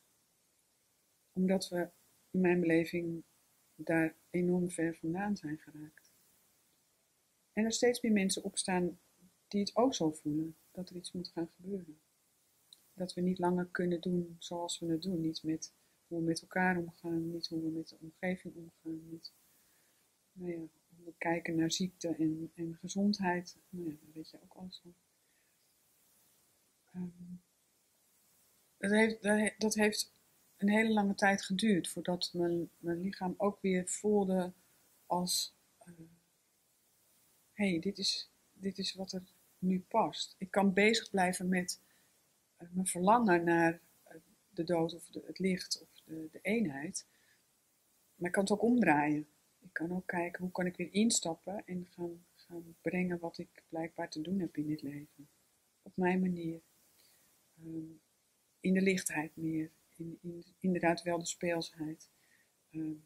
omdat we in mijn beleving daar enorm ver vandaan zijn geraakt. En er steeds meer mensen opstaan die het ook zo voelen. Dat er iets moet gaan gebeuren. Dat we niet langer kunnen doen zoals we het doen. Niet met hoe we met elkaar omgaan. Niet hoe we met de omgeving omgaan. Niet Nou ja, we kijken naar ziekte en, en gezondheid. Nou ja, daar weet je ook alles van. Um, dat, heeft, dat heeft een hele lange tijd geduurd voordat mijn, mijn lichaam ook weer voelde als... Uh, hé, hey, dit is, dit is wat er nu past. Ik kan bezig blijven met uh, mijn verlangen naar uh, de dood of de, het licht of de, de eenheid. Maar ik kan het ook omdraaien. Ik kan ook kijken hoe kan ik weer instappen en gaan, gaan brengen wat ik blijkbaar te doen heb in dit leven. Op mijn manier. Um, in de lichtheid meer. In, in, inderdaad wel de speelsheid. Um,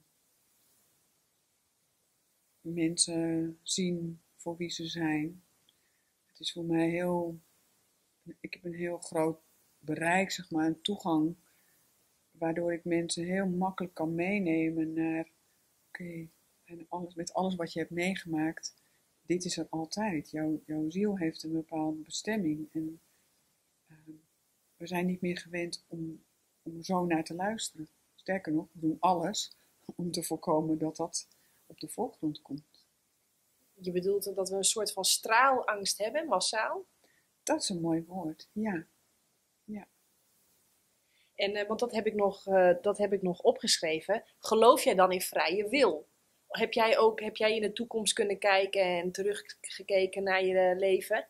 mensen zien voor wie ze zijn. Het is voor mij heel... Ik heb een heel groot bereik, zeg maar, een toegang. Waardoor ik mensen heel makkelijk kan meenemen naar... Oké, okay, en alles, met alles wat je hebt meegemaakt, dit is er altijd. Jouw, jouw ziel heeft een bepaalde bestemming. En uh, we zijn niet meer gewend om, om zo naar te luisteren. Sterker nog, we doen alles om te voorkomen dat dat op de voorgrond komt. Je bedoelt dat we een soort van straalangst hebben, massaal? Dat is een mooi woord, ja. ja. En, uh, want dat heb, ik nog, uh, dat heb ik nog opgeschreven. Geloof jij dan in vrije wil? Heb jij ook, heb jij in de toekomst kunnen kijken en teruggekeken naar je leven?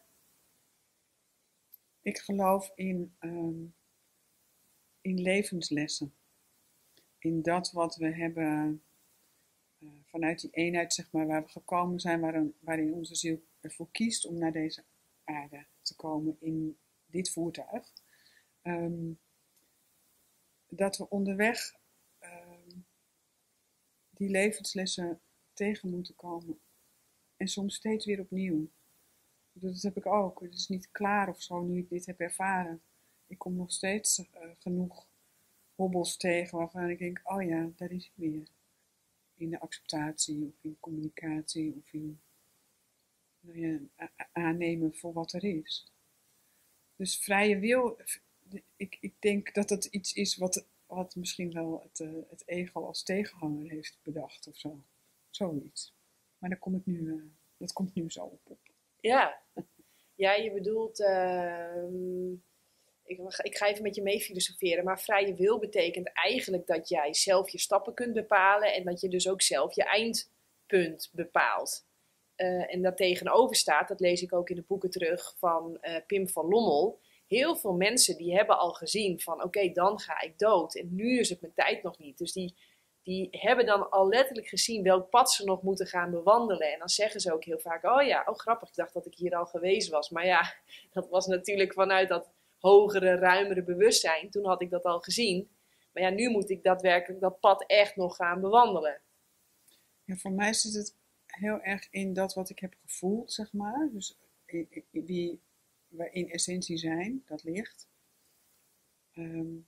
Ik geloof in, um, in levenslessen. In dat wat we hebben uh, vanuit die eenheid, zeg maar, waar we gekomen zijn, waarin, waarin onze ziel ervoor kiest om naar deze aarde te komen in dit voertuig. Um, dat we onderweg um, die levenslessen tegen moeten komen. En soms steeds weer opnieuw. Dat heb ik ook. Het is niet klaar of zo nu ik dit heb ervaren. Ik kom nog steeds uh, genoeg hobbels tegen waarvan ik denk, oh ja, daar is het weer. in de acceptatie of in communicatie of in nou ja, a- aannemen voor wat er is. Dus vrije wil, ik, ik denk dat dat iets is wat, wat misschien wel het, uh, het ego als tegenhanger heeft bedacht of zo. Zoiets. Maar daar kom ik nu, uh, dat komt nu zo op. op. Ja. Ja, je bedoelt... Uh, ik, ik ga even met je mee filosoferen. Maar vrije wil betekent eigenlijk dat jij zelf je stappen kunt bepalen. En dat je dus ook zelf je eindpunt bepaalt. Uh, en dat tegenover staat, dat lees ik ook in de boeken terug van uh, Pim van Lommel. Heel veel mensen die hebben al gezien van oké, okay, dan ga ik dood. En nu is het mijn tijd nog niet. Dus die, die hebben dan al letterlijk gezien welk pad ze nog moeten gaan bewandelen. En dan zeggen ze ook heel vaak, oh ja, oh grappig, ik dacht dat ik hier al geweest was. Maar ja, dat was natuurlijk vanuit dat hogere, ruimere bewustzijn. Toen had ik dat al gezien. Maar ja, nu moet ik daadwerkelijk dat pad echt nog gaan bewandelen. Ja, voor mij zit het heel erg in dat wat ik heb gevoeld, zeg maar. Dus wie we in essentie zijn, dat licht. Um,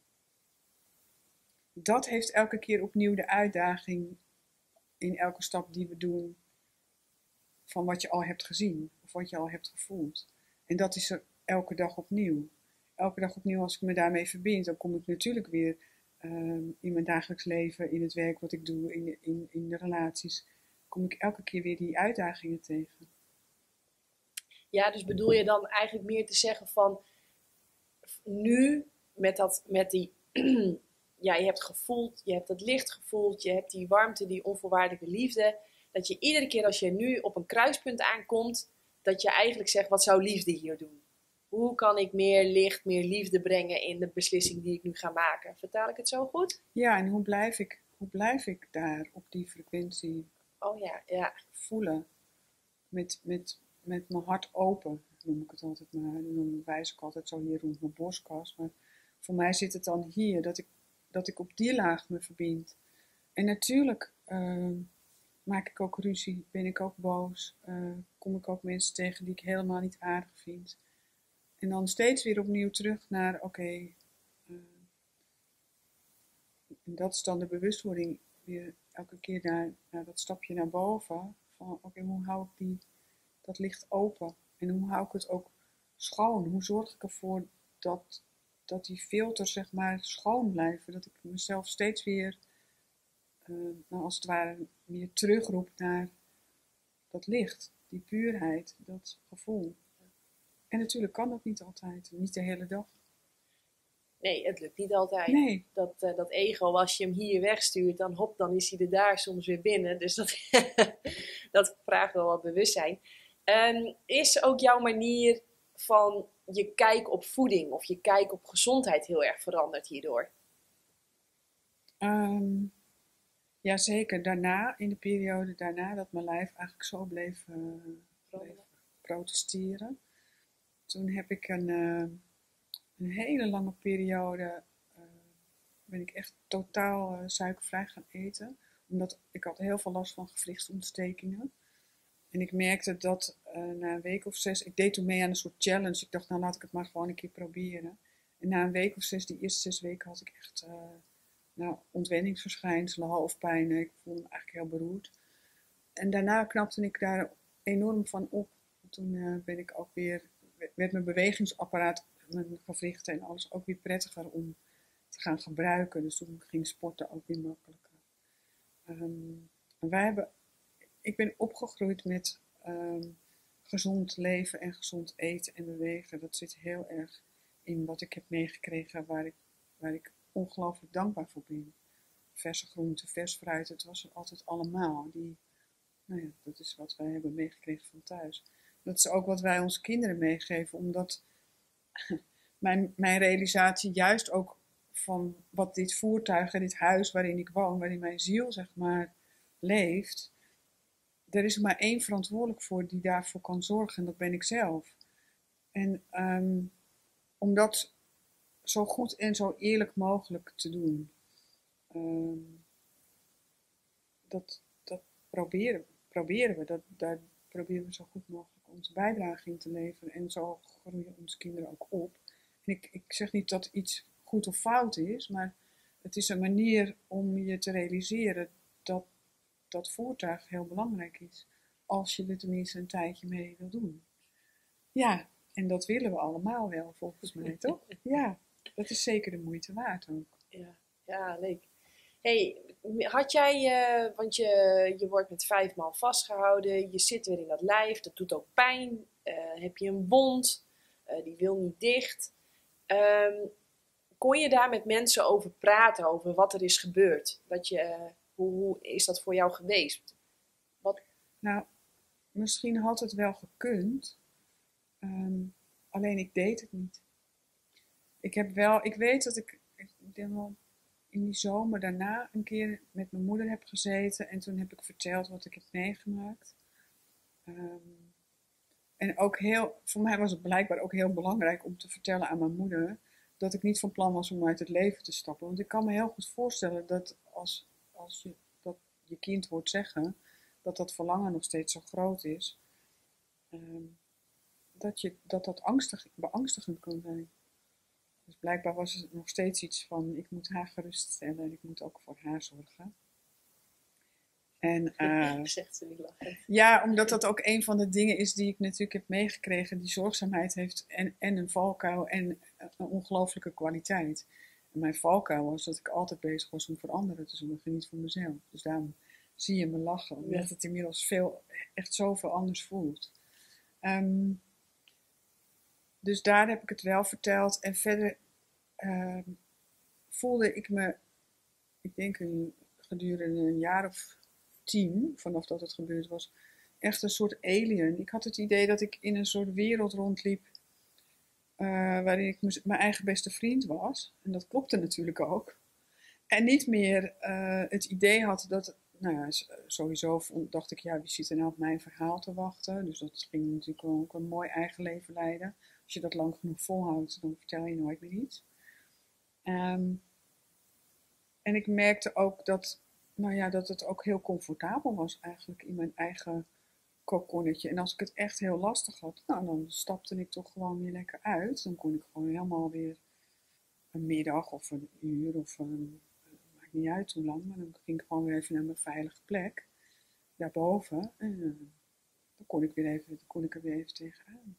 dat heeft elke keer opnieuw de uitdaging in elke stap die we doen van wat je al hebt gezien of wat je al hebt gevoeld. En dat is er elke dag opnieuw. Elke dag opnieuw als ik me daarmee verbind, dan kom ik natuurlijk weer um, in mijn dagelijks leven, in het werk wat ik doe, in, in, in de relaties, kom ik elke keer weer die uitdagingen tegen. Ja, dus bedoel je dan eigenlijk meer te zeggen van nu met, dat, met die, ja, je hebt gevoeld, je hebt het licht gevoeld, je hebt die warmte, die onvoorwaardelijke liefde, dat je iedere keer als je nu op een kruispunt aankomt, dat je eigenlijk zegt, wat zou liefde hier doen? Hoe kan ik meer licht, meer liefde brengen in de beslissing die ik nu ga maken? Vertaal ik het zo goed? Ja, en hoe blijf ik, hoe blijf ik daar op die frequentie oh, ja, ja. voelen? Met, met, met mijn hart open, noem ik het altijd maar. En dan wijs ik altijd zo hier rond mijn borstkas. Maar voor mij zit het dan hier, dat ik, dat ik op die laag me verbind. En natuurlijk uh, maak ik ook ruzie, ben ik ook boos. Uh, kom ik ook mensen tegen die ik helemaal niet aardig vind. En dan steeds weer opnieuw terug naar, oké, okay, uh, en dat is dan de bewustwording, weer elke keer naar, naar dat stapje naar boven. Van oké, okay, hoe hou ik die, dat licht open? En hoe hou ik het ook schoon? Hoe zorg ik ervoor dat, dat die filters zeg maar schoon blijven? Dat ik mezelf steeds weer, uh, nou als het ware, weer terugroep naar dat licht, die puurheid, dat gevoel. En natuurlijk kan dat niet altijd, niet de hele dag. Nee, het lukt niet altijd. Nee. Dat, uh, dat ego, als je hem hier wegstuurt, dan hop, dan is hij er daar soms weer binnen. Dus dat, dat vraagt wel wat bewustzijn. Um, is ook jouw manier van je kijk op voeding of je kijk op gezondheid heel erg veranderd hierdoor? Um, Jazeker, daarna, in de periode daarna, dat mijn lijf eigenlijk zo bleef, uh, bleef protesteren. Toen heb ik een, uh, een hele lange periode, uh, ben ik echt totaal uh, suikervrij gaan eten. Omdat ik had heel veel last van gewrichtsontstekingen. En ik merkte dat uh, na een week of zes, ik deed toen mee aan een soort challenge. Ik dacht, nou laat ik het maar gewoon een keer proberen. En na een week of zes, die eerste zes weken, had ik echt uh, nou, ontwenningsverschijnselen, hoofdpijn. Ik voelde me eigenlijk heel beroerd. En daarna knapte ik daar enorm van op. Toen uh, ben ik ook weer, werd mijn bewegingsapparaat, mijn gewrichten en alles ook weer prettiger om te gaan gebruiken. Dus toen ging sporten ook weer makkelijker. Um, en wij hebben... Ik ben opgegroeid met um, gezond leven en gezond eten en bewegen. Dat zit heel erg in wat ik heb meegekregen, waar ik, waar ik ongelooflijk dankbaar voor ben. Verse groenten, vers fruit, het was er altijd allemaal. Die, nou ja, dat is wat wij hebben meegekregen van thuis. Dat is ook wat wij onze kinderen meegeven, omdat mijn, mijn realisatie juist ook van wat dit voertuig en dit huis waarin ik woon, waarin mijn ziel zeg maar leeft, er is er maar één verantwoordelijk voor die daarvoor kan zorgen en dat ben ik zelf. En um, om dat zo goed en zo eerlijk mogelijk te doen, um, dat, dat proberen, proberen we, dat, daar proberen we zo goed mogelijk onze bijdrage in te leveren en zo groeien onze kinderen ook op. En ik, ik zeg niet dat iets goed of fout is, maar het is een manier om je te realiseren dat dat voertuig heel belangrijk is. Als je er tenminste een tijdje mee wil doen. Ja, en dat willen we allemaal wel, volgens mij, toch? Ja, dat is zeker de moeite waard ook. Ja, ja, leuk. Hey, had jij, uh, want je, je wordt met vijf man vastgehouden, je zit weer in dat lijf, dat doet ook pijn. Uh, heb je een wond, uh, die wil niet dicht. Um, kon je daar met mensen over praten, over wat er is gebeurd? Dat je, uh, hoe, hoe is dat voor jou geweest? Wat... Nou, misschien had het wel gekund, um, alleen ik deed het niet. Ik heb wel, ik weet dat ik, ik denk wel, in die zomer daarna een keer met mijn moeder heb gezeten en toen heb ik verteld wat ik heb meegemaakt. Um, en ook heel, voor mij was het blijkbaar ook heel belangrijk om te vertellen aan mijn moeder dat ik niet van plan was om uit het leven te stappen. Want ik kan me heel goed voorstellen dat als, als je dat je kind hoort zeggen, dat dat verlangen nog steeds zo groot is, um, dat, je, dat dat angstig, beangstigend kan zijn. Dus blijkbaar was het nog steeds iets van, ik moet haar geruststellen en ik moet ook voor haar zorgen. En, uh, zegt ze niet lachen. Ja, omdat dat ook een van de dingen is die ik natuurlijk heb meegekregen. Die zorgzaamheid heeft en, en een valkuil en een ongelooflijke kwaliteit. En mijn valkuil was dat ik altijd bezig was om voor anderen te zorgen, niet voor mezelf. Dus daarom zie je me lachen, omdat het inmiddels veel, echt zoveel anders voelt. Um, dus daar heb ik het wel verteld. En verder uh, voelde ik me, ik denk een, gedurende een jaar of tien, vanaf dat het gebeurd was, echt een soort alien. Ik had het idee dat ik in een soort wereld rondliep, uh, waarin ik mijn eigen beste vriend was. En dat klopte natuurlijk ook. En niet meer uh, het idee had dat, nou ja, sowieso dacht ik, ja, wie zit er nou op mijn verhaal te wachten? Dus dat ging natuurlijk ook een mooi eigen leven leiden. Als je dat lang genoeg volhoudt, dan vertel je nooit meer iets. Um, en ik merkte ook dat, nou ja, dat het ook heel comfortabel was eigenlijk in mijn eigen kokonnetje. En als ik het echt heel lastig had, nou, dan stapte ik toch gewoon weer lekker uit. Dan kon ik gewoon helemaal weer een middag of een uur of een, maakt niet uit hoe lang, maar dan ging ik gewoon weer even naar mijn veilige plek, daarboven. En uh, dan kon ik, weer even, dan kon ik er weer even tegenaan.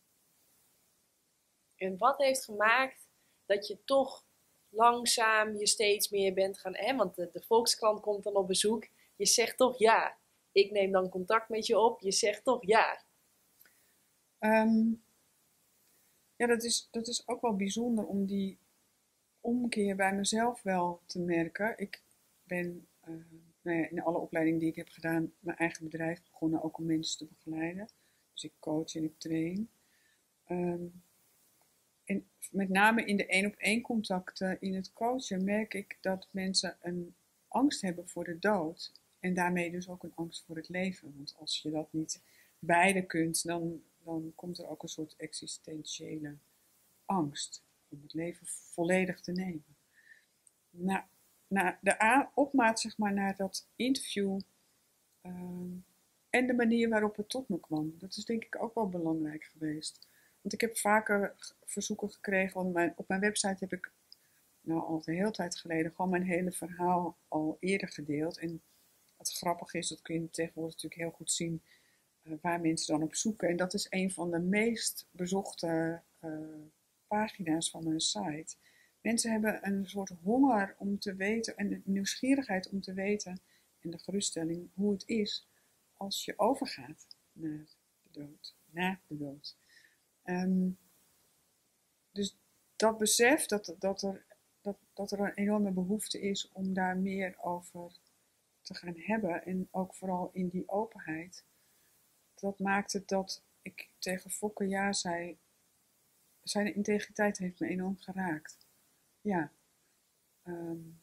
En wat heeft gemaakt dat je toch langzaam je steeds meer bent gaan... Hè, want de, de Volkskrant komt dan op bezoek. Je zegt toch ja. Ik neem dan contact met je op. Je zegt toch ja. Um, ja, dat is, dat is ook wel bijzonder om die omkeer bij mezelf wel te merken. Ik ben uh, nou ja, in alle opleidingen die ik heb gedaan mijn eigen bedrijf begonnen ook om mensen te begeleiden. Dus ik coach en ik train. Um, En met name in de één-op-één contacten in het coachen merk ik dat mensen een angst hebben voor de dood. En daarmee dus ook een angst voor het leven. Want als je dat niet beide kunt, dan, dan komt er ook een soort existentiële angst om het leven volledig te nemen. Na, na de opmaat, zeg maar, naar dat interview uh, en de manier waarop het tot me kwam, dat is denk ik ook wel belangrijk geweest. Want ik heb vaker verzoeken gekregen, want mijn, op mijn website heb ik nou al een hele tijd geleden gewoon mijn hele verhaal al eerder gedeeld. En wat grappig is, dat kun je tegenwoordig natuurlijk heel goed zien uh, waar mensen dan op zoeken. En dat is een van de meest bezochte uh, pagina's van mijn site. Mensen hebben een soort honger om te weten en een nieuwsgierigheid om te weten en de geruststelling hoe het is als je overgaat naar de dood, na de dood. Um, dus dat besef dat, dat, er, dat, dat er een enorme behoefte is om daar meer over te gaan hebben en ook vooral in die openheid, dat maakt het dat ik tegen Fokke ja zei, zijn integriteit heeft me enorm geraakt. Ja. Um,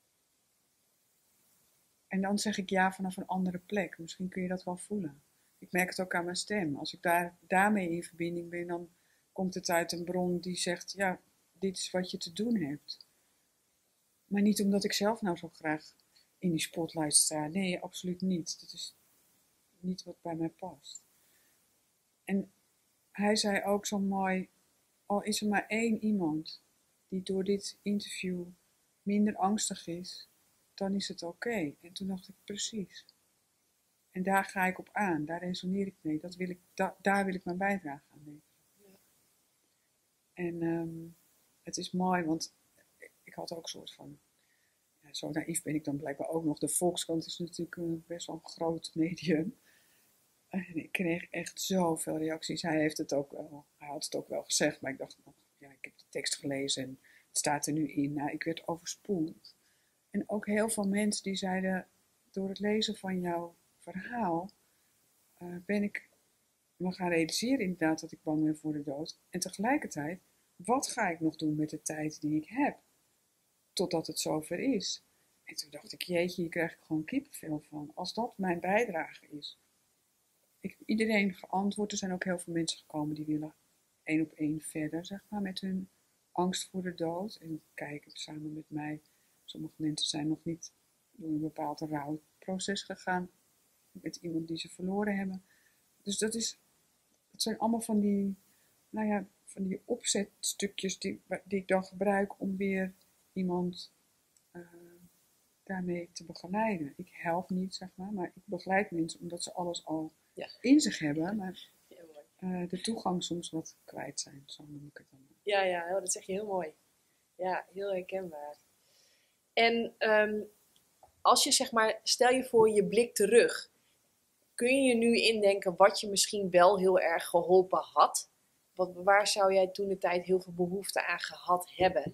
en dan zeg ik ja vanaf een andere plek. Misschien kun je dat wel voelen. Ik merk het ook aan mijn stem. Als ik daar, daarmee in verbinding ben, dan komt het uit een bron die zegt, ja, dit is wat je te doen hebt. Maar niet omdat ik zelf nou zo graag in die spotlight sta. Nee, absoluut niet. Dat is niet wat bij mij past. En hij zei ook zo mooi, al is er maar één iemand die door dit interview minder angstig is, dan is het oké. Okay. En toen dacht ik, precies. En daar ga ik op aan, daar resoneer ik mee. Dat wil ik, da, daar wil ik mijn bijdrage aan leveren. Ja. En um, het is mooi, want ik had ook een soort van... Ja, zo naïef ben ik dan blijkbaar ook nog. De Volkskrant is natuurlijk uh, best wel een groot medium. En ik kreeg echt zoveel reacties. Hij heeft het ook wel, hij had het ook wel gezegd, maar ik dacht, nou, ja, ik heb de tekst gelezen en het staat er nu in. Nou, ik werd overspoeld. En ook heel veel mensen die zeiden, door het lezen van jouw verhaal, uh, ben ik me gaan realiseren inderdaad dat ik bang ben voor de dood. En tegelijkertijd, wat ga ik nog doen met de tijd die ik heb? Totdat het zover is. En toen dacht ik, jeetje, hier krijg ik gewoon kippenvel van. Als dat mijn bijdrage is. Ik heb iedereen geantwoord. Er zijn ook heel veel mensen gekomen die willen één op één verder, zeg maar, met hun angst voor de dood. En kijken samen met mij. Sommige mensen zijn nog niet door een bepaald rouwproces gegaan. Met iemand die ze verloren hebben. Dus dat is, dat zijn allemaal van die, nou ja, van die opzetstukjes die, die ik dan gebruik om weer iemand uh, daarmee te begeleiden. Ik help niet, zeg maar, maar ik begeleid mensen omdat ze alles al ja. in zich hebben, maar uh, de toegang soms wat kwijt zijn, zo noem ik het dan. Ja, ja, dat zeg je heel mooi. Ja, heel herkenbaar. En um, als je, zeg maar, stel je voor je blik terug, kun je je nu indenken wat je misschien wel heel erg geholpen had? Wat, waar zou jij toen de tijd heel veel behoefte aan gehad hebben?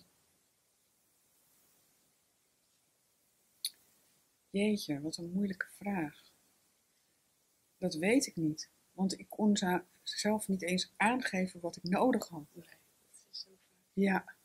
Jeetje, wat een moeilijke vraag. Dat weet ik niet. Want ik kon zelf niet eens aangeven wat ik nodig had. Nee, dat is zo vaak. Ja.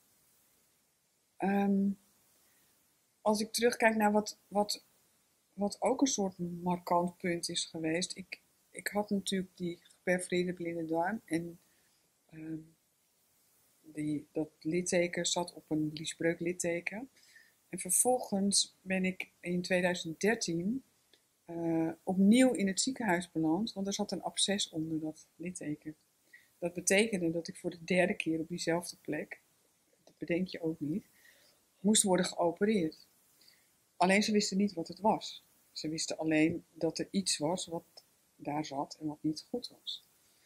Um, als ik terugkijk naar wat, wat, wat ook een soort markant punt is geweest. Ik, ik had natuurlijk die geperforeerde blinde darm. En um, die, dat litteken zat op een liesbreuk litteken. En vervolgens ben ik in tweeduizend dertien uh, opnieuw in het ziekenhuis beland, want er zat een absces onder dat litteken. Dat betekende dat ik voor de derde keer op diezelfde plek, dat bedenk je ook niet, moest worden geopereerd. Alleen ze wisten niet wat het was. Ze wisten alleen dat er iets was wat daar zat en wat niet goed was.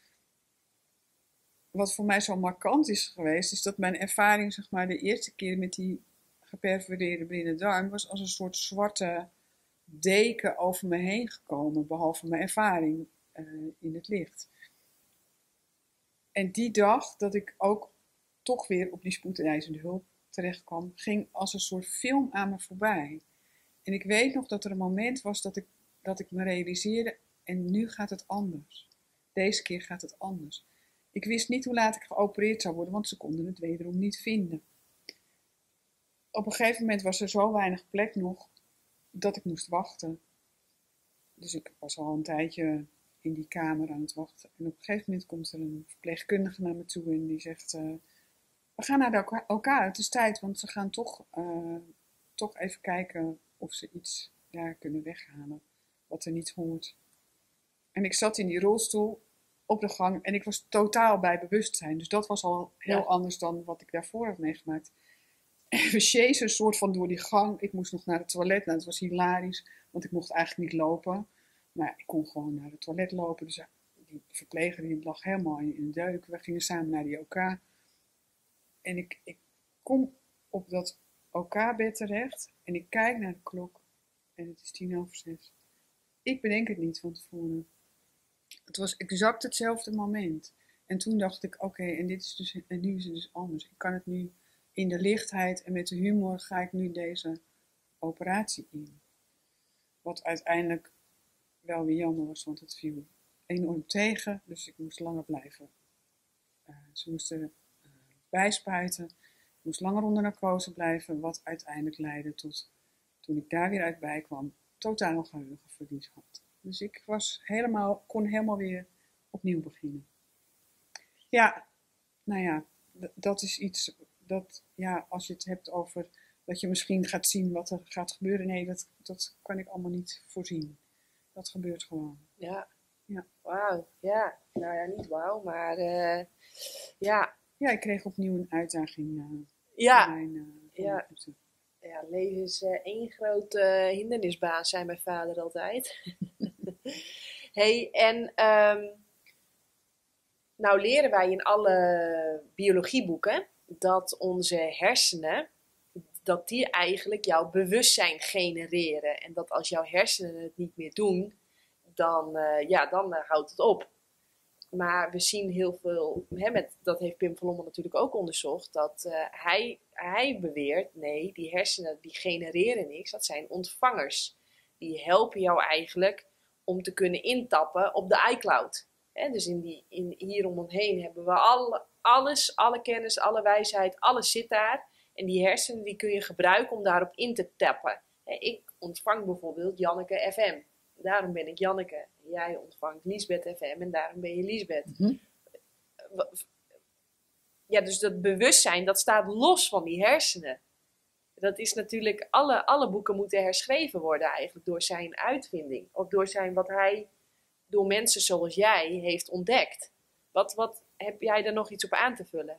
Wat voor mij zo markant is geweest, is dat mijn ervaring, zeg maar, de eerste keer met die geperforeerde blinde darm was als een soort zwarte deken over me heen gekomen, behalve mijn ervaring uh, in het licht. En die dag dat ik ook toch weer op die spoedeisende hulp terecht kwam, ging als een soort film aan me voorbij. En ik weet nog dat er een moment was dat ik, dat ik me realiseerde, en nu gaat het anders. Deze keer gaat het anders. Ik wist niet hoe laat ik geopereerd zou worden, want ze konden het wederom niet vinden. Op een gegeven moment was er zo weinig plek nog, dat ik moest wachten. Dus ik was al een tijdje in die kamer aan het wachten. En op een gegeven moment komt er een verpleegkundige naar me toe en die zegt, uh, we gaan naar de O K, het is tijd, want ze gaan toch, uh, toch even kijken of ze iets daar kunnen weghalen, wat er niet hoort. En ik zat in die rolstoel op de gang en ik was totaal bij bewustzijn. Dus dat was al heel ja. anders dan wat ik daarvoor had meegemaakt. En we chasen een soort van door die gang. Ik moest nog naar het toilet. Nou, dat was hilarisch, want ik mocht eigenlijk niet lopen. Maar ik kon gewoon naar het toilet lopen. Dus die verpleger die lag helemaal in de deuk. We gingen samen naar die O K. En ik, ik kom op dat O K-bed terecht. En ik kijk naar de klok. En het is tien over zes. Ik bedenk het niet van tevoren. Het was exact hetzelfde moment. En toen dacht ik, oké, okay, en dit is dus, en nu is het dus anders. Ik kan het nu in de lichtheid en met de humor ga ik nu deze operatie in. Wat uiteindelijk wel weer jammer was, want het viel enorm tegen. Dus ik moest langer blijven. Uh, ze moesten uh, bijspuiten. Ik moest langer onder narcose blijven. Wat uiteindelijk leidde tot, toen ik daar weer uit bij kwam, totaal geheugenverlies had. Dus ik was helemaal, kon helemaal weer opnieuw beginnen. Ja, nou ja, d- dat is iets... Dat, ja, als je het hebt over dat je misschien gaat zien wat er gaat gebeuren. Nee, dat, dat kan ik allemaal niet voorzien. Dat gebeurt gewoon. Ja. Ja. Wauw. Ja. Nou ja, niet wauw, maar uh, ja. Ja, ik kreeg opnieuw een uitdaging. Uh, ja. Mijn, uh, ja. Ja, leven is uh, één grote hindernisbaan, zei mijn vader altijd. Hey, en ehm, nou leren wij in alle biologieboeken dat onze hersenen, dat die eigenlijk jouw bewustzijn genereren. En dat als jouw hersenen het niet meer doen, dan, uh, ja, dan uh, houdt het op. Maar we zien heel veel, hè, met, dat heeft Pim van Lommel natuurlijk ook onderzocht, dat uh, hij, hij beweert, nee, die hersenen die genereren niks, dat zijn ontvangers. Die helpen jou eigenlijk om te kunnen intappen op de iCloud. Hè, dus in die, in, hier om ons heen hebben we alle, alles, alle kennis, alle wijsheid, alles zit daar. En die hersenen die kun je gebruiken om daarop in te tappen. Hè, ik ontvang bijvoorbeeld Janneke F M. Daarom ben ik Janneke. Jij ontvangt Liesbeth F M en daarom ben je Liesbeth. Mm-hmm. Ja, dus dat bewustzijn, dat staat los van die hersenen. Dat is natuurlijk, alle, alle boeken moeten herschreven worden eigenlijk door zijn uitvinding. Of door zijn, wat hij door mensen zoals jij heeft ontdekt. Wat, wat heb jij daar nog iets op aan te vullen?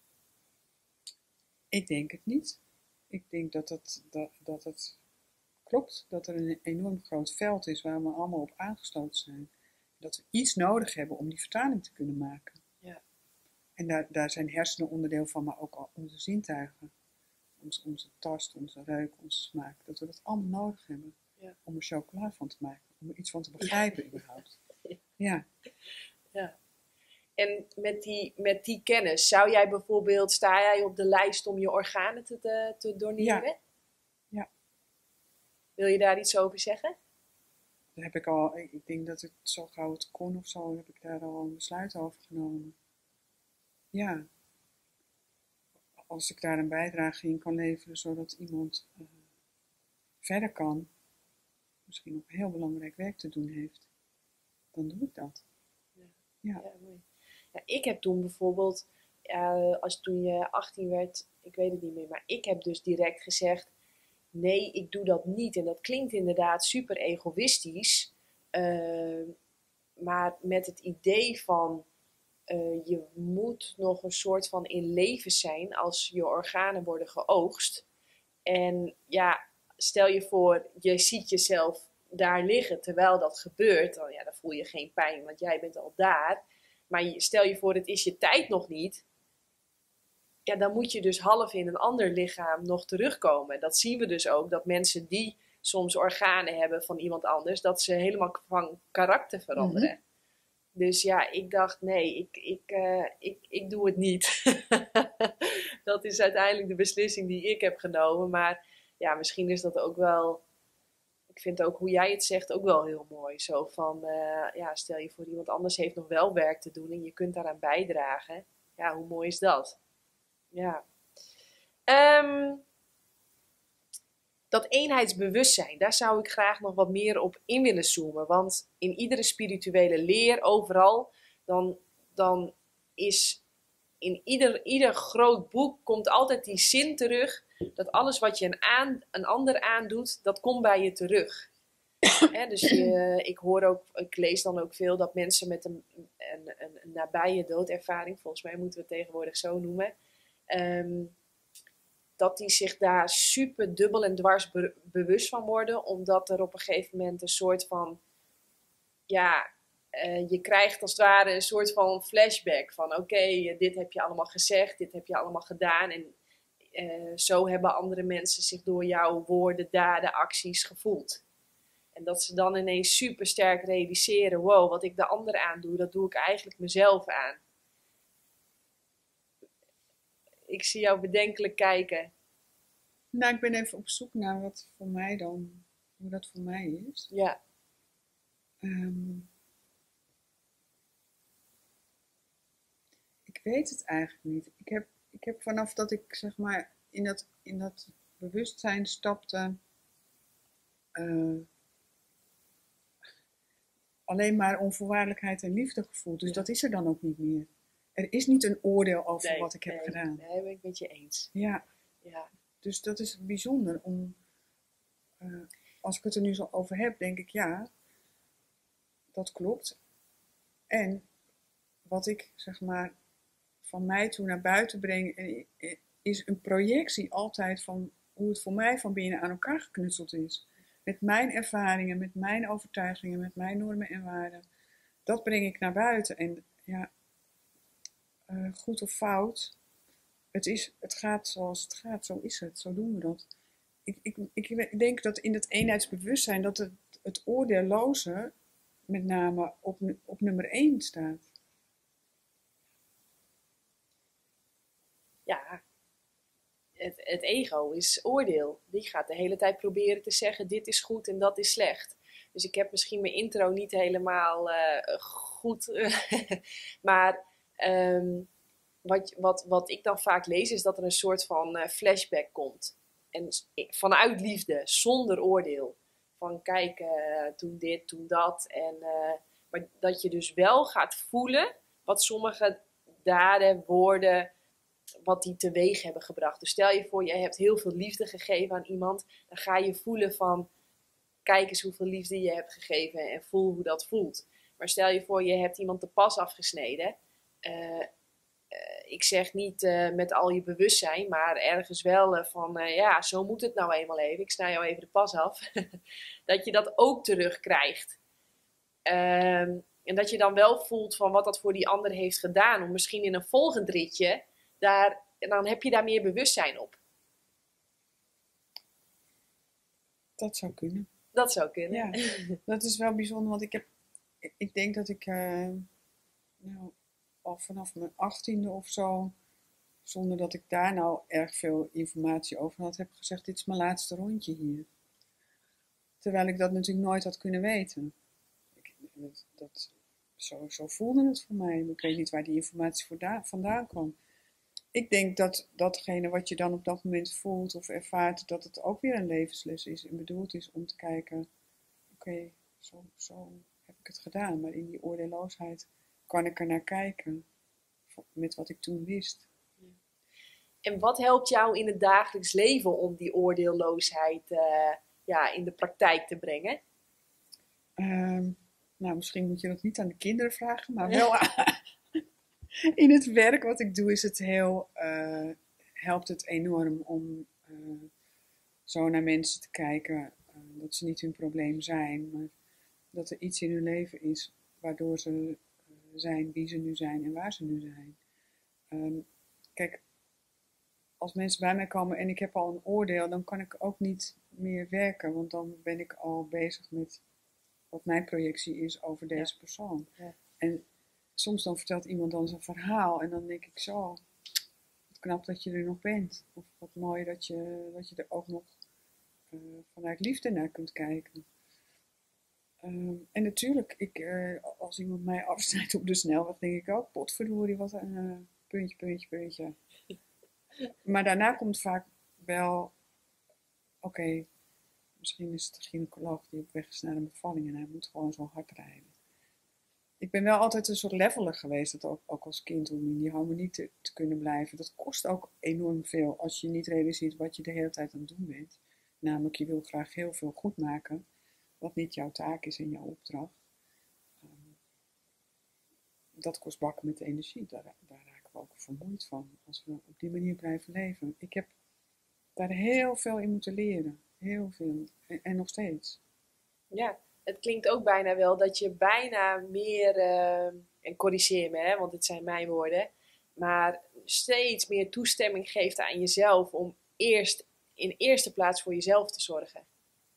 Ik denk het niet. Ik denk dat het, dat, dat het klopt, dat er een enorm groot veld is waar we allemaal op aangesloten zijn. Dat we iets nodig hebben om die vertaling te kunnen maken. Ja. En daar, daar zijn hersenen onderdeel van, maar ook onze zintuigen. Onze, onze tast, onze reuk, onze smaak. Dat we dat allemaal nodig hebben. Ja. Om er chocola van te maken. Om er iets van te begrijpen ja. überhaupt. Ja. Ja. En met die, met die kennis, zou jij bijvoorbeeld, sta jij op de lijst om je organen te, te, te doneren? Ja. Ja. Wil je daar iets over zeggen? Daar heb ik al, ik denk dat het zo gauw het kon of zo, heb ik daar al een besluit over genomen. Ja. Als ik daar een bijdrage in kan leveren, zodat iemand uh, verder kan, misschien nog heel belangrijk werk te doen heeft, dan doe ik dat. Ja, ja. ja mooi. Ja, ik heb toen bijvoorbeeld, uh, als toen je achttien werd, ik weet het niet meer, maar ik heb dus direct gezegd, nee, ik doe dat niet. En dat klinkt inderdaad super egoïstisch, uh, maar met het idee van, Uh, je moet nog een soort van in leven zijn als je organen worden geoogst. En ja, stel je voor, je ziet jezelf daar liggen terwijl dat gebeurt. Dan, ja, dan voel je geen pijn, want jij bent al daar. Maar je, stel je voor, het is je tijd nog niet. Ja, dan moet je dus half in een ander lichaam nog terugkomen. Dat zien we dus ook, dat mensen die soms organen hebben van iemand anders, dat ze helemaal van karakter veranderen. Mm-hmm. Dus ja, ik dacht, nee, ik, ik, uh, ik, ik doe het niet. Dat is uiteindelijk de beslissing die ik heb genomen. Maar ja, misschien is dat ook wel, ik vind ook hoe jij het zegt ook wel heel mooi. Zo van, uh, ja, stel je voor iemand anders heeft nog wel werk te doen en je kunt daaraan bijdragen. Ja, hoe mooi is dat? Ja. Um, Dat eenheidsbewustzijn, daar zou ik graag nog wat meer op in willen zoomen. Want in iedere spirituele leer, overal, dan, dan is in ieder, ieder groot boek komt altijd die zin terug. Dat alles wat je een, aan, een ander aandoet, dat komt bij je terug. He, dus je, ik hoor ook, ik lees dan ook veel dat mensen met een, een, een, een nabije doodervaring, volgens mij moeten we het tegenwoordig zo noemen, um, dat die zich daar super dubbel en dwars be- bewust van worden. Omdat er op een gegeven moment een soort van, ja, uh, je krijgt als het ware een soort van flashback. Van oké, okay, dit heb je allemaal gezegd, dit heb je allemaal gedaan. En uh, zo hebben andere mensen zich door jouw woorden, daden, acties gevoeld. En dat ze dan ineens super sterk realiseren, wow, wat ik de ander aandoe, dat doe ik eigenlijk mezelf aan. Ik zie jou bedenkelijk kijken. Nou, ik ben even op zoek naar wat voor mij dan, hoe dat voor mij is. Ja. Um, ik weet het eigenlijk niet. Ik heb, ik heb vanaf dat ik zeg maar in dat, in dat bewustzijn stapte, uh, alleen maar onvoorwaardelijkheid en liefde gevoeld. Dus ja. Dat is er dan ook niet meer. Er is niet een oordeel over nee, wat ik heb nee, gedaan. Nee, ben ik met je eens. Ja. Ja. Dus dat is bijzonder om, uh, als ik het er nu zo over heb, denk ik ja, dat klopt. En wat ik zeg maar van mij toe naar buiten breng, is een projectie altijd van hoe het voor mij van binnen aan elkaar geknutseld is. met mijn ervaringen, met mijn overtuigingen, met mijn normen en waarden. Dat breng ik naar buiten. En ja, uh, goed of fout, het, is, het gaat zoals het gaat, zo is het, zo doen we dat. Ik, ik, ik denk dat in het eenheidsbewustzijn dat het, het oordeelloze met name op, op nummer één staat. Ja, het, het ego is oordeel. Die gaat de hele tijd proberen te zeggen dit is goed en dat is slecht. Dus ik heb misschien mijn intro niet helemaal uh, goed. maar um, wat, wat, wat ik dan vaak lees is dat er een soort van uh, flashback komt. En vanuit liefde, zonder oordeel. Van kijk, uh, toen dit, toen dat. En, uh, maar dat je dus wel gaat voelen wat sommige daden, woorden, wat die teweeg hebben gebracht. Dus stel je voor, je hebt heel veel liefde gegeven aan iemand. Dan ga je voelen van, kijk eens hoeveel liefde je hebt gegeven en voel hoe dat voelt. Maar stel je voor, je hebt iemand de pas afgesneden. Uh, uh, ik zeg niet uh, met al je bewustzijn, maar ergens wel uh, van, uh, ja, zo moet het nou eenmaal even. Ik snij jou even de pas af. Dat je dat ook terugkrijgt. Uh, en dat je dan wel voelt van wat dat voor die ander heeft gedaan. Om misschien in een volgend ritje, daar, dan heb je daar meer bewustzijn op. Dat zou kunnen. Dat zou kunnen. Ja, dat is wel bijzonder, want ik heb, ik denk dat ik uh, nou, al vanaf mijn achttiende of zo, zonder dat ik daar nou erg veel informatie over had, heb gezegd, dit is mijn laatste rondje hier. Terwijl ik dat natuurlijk nooit had kunnen weten. Ik, dat, dat, zo, zo voelde het voor mij. Ik weet niet waar die informatie vandaan, vandaan kwam. Ik denk dat datgene wat je dan op dat moment voelt of ervaart, dat het ook weer een levensles is en bedoeld is om te kijken, oké, okay, zo, zo heb ik het gedaan. Maar in die oordeelloosheid kan ik er naar kijken met wat ik toen wist. En wat helpt jou in het dagelijks leven om die oordeelloosheid uh, ja, in de praktijk te brengen? Um, nou, misschien moet je dat niet aan de kinderen vragen, maar wel aan... In het werk wat ik doe is het heel, uh, helpt het enorm om uh, zo naar mensen te kijken. Uh, dat ze niet hun probleem zijn, maar dat er iets in hun leven is waardoor ze uh, zijn wie ze nu zijn en waar ze nu zijn. Um, kijk, als mensen bij mij komen en ik heb al een oordeel, dan kan ik ook niet meer werken. Want dan ben ik al bezig met wat mijn projectie is over deze ja. persoon. Ja. En soms dan vertelt iemand dan zijn verhaal en dan denk ik zo, wat knap dat je er nog bent. Of wat mooi dat je, dat je er ook nog uh, vanuit liefde naar kunt kijken. Um, en natuurlijk, ik, uh, als iemand mij afsnijdt op de snelweg, denk ik ook, potverdorie, wat een uh, puntje, puntje, puntje. Maar daarna komt vaak wel, oké, okay, misschien is het de gynaecoloog die op weg is naar een bevalling en hij moet gewoon zo hard rijden. Ik ben wel altijd een soort leveler geweest, dat ook, ook als kind, om in die harmonie te, te kunnen blijven. Dat kost ook enorm veel als je niet realiseert wat je de hele tijd aan het doen bent. Namelijk, je wil graag heel veel goed maken, wat niet jouw taak is en jouw opdracht. Um, dat kost bakken met energie, daar, daar raken we ook vermoeid van, als we op die manier blijven leven. Ik heb daar heel veel in moeten leren, heel veel, en, en nog steeds. Ja. Het klinkt ook bijna wel dat je bijna meer, uh, en corrigeer me, hè, want het zijn mijn woorden, maar steeds meer toestemming geeft aan jezelf om eerst in eerste plaats voor jezelf te zorgen.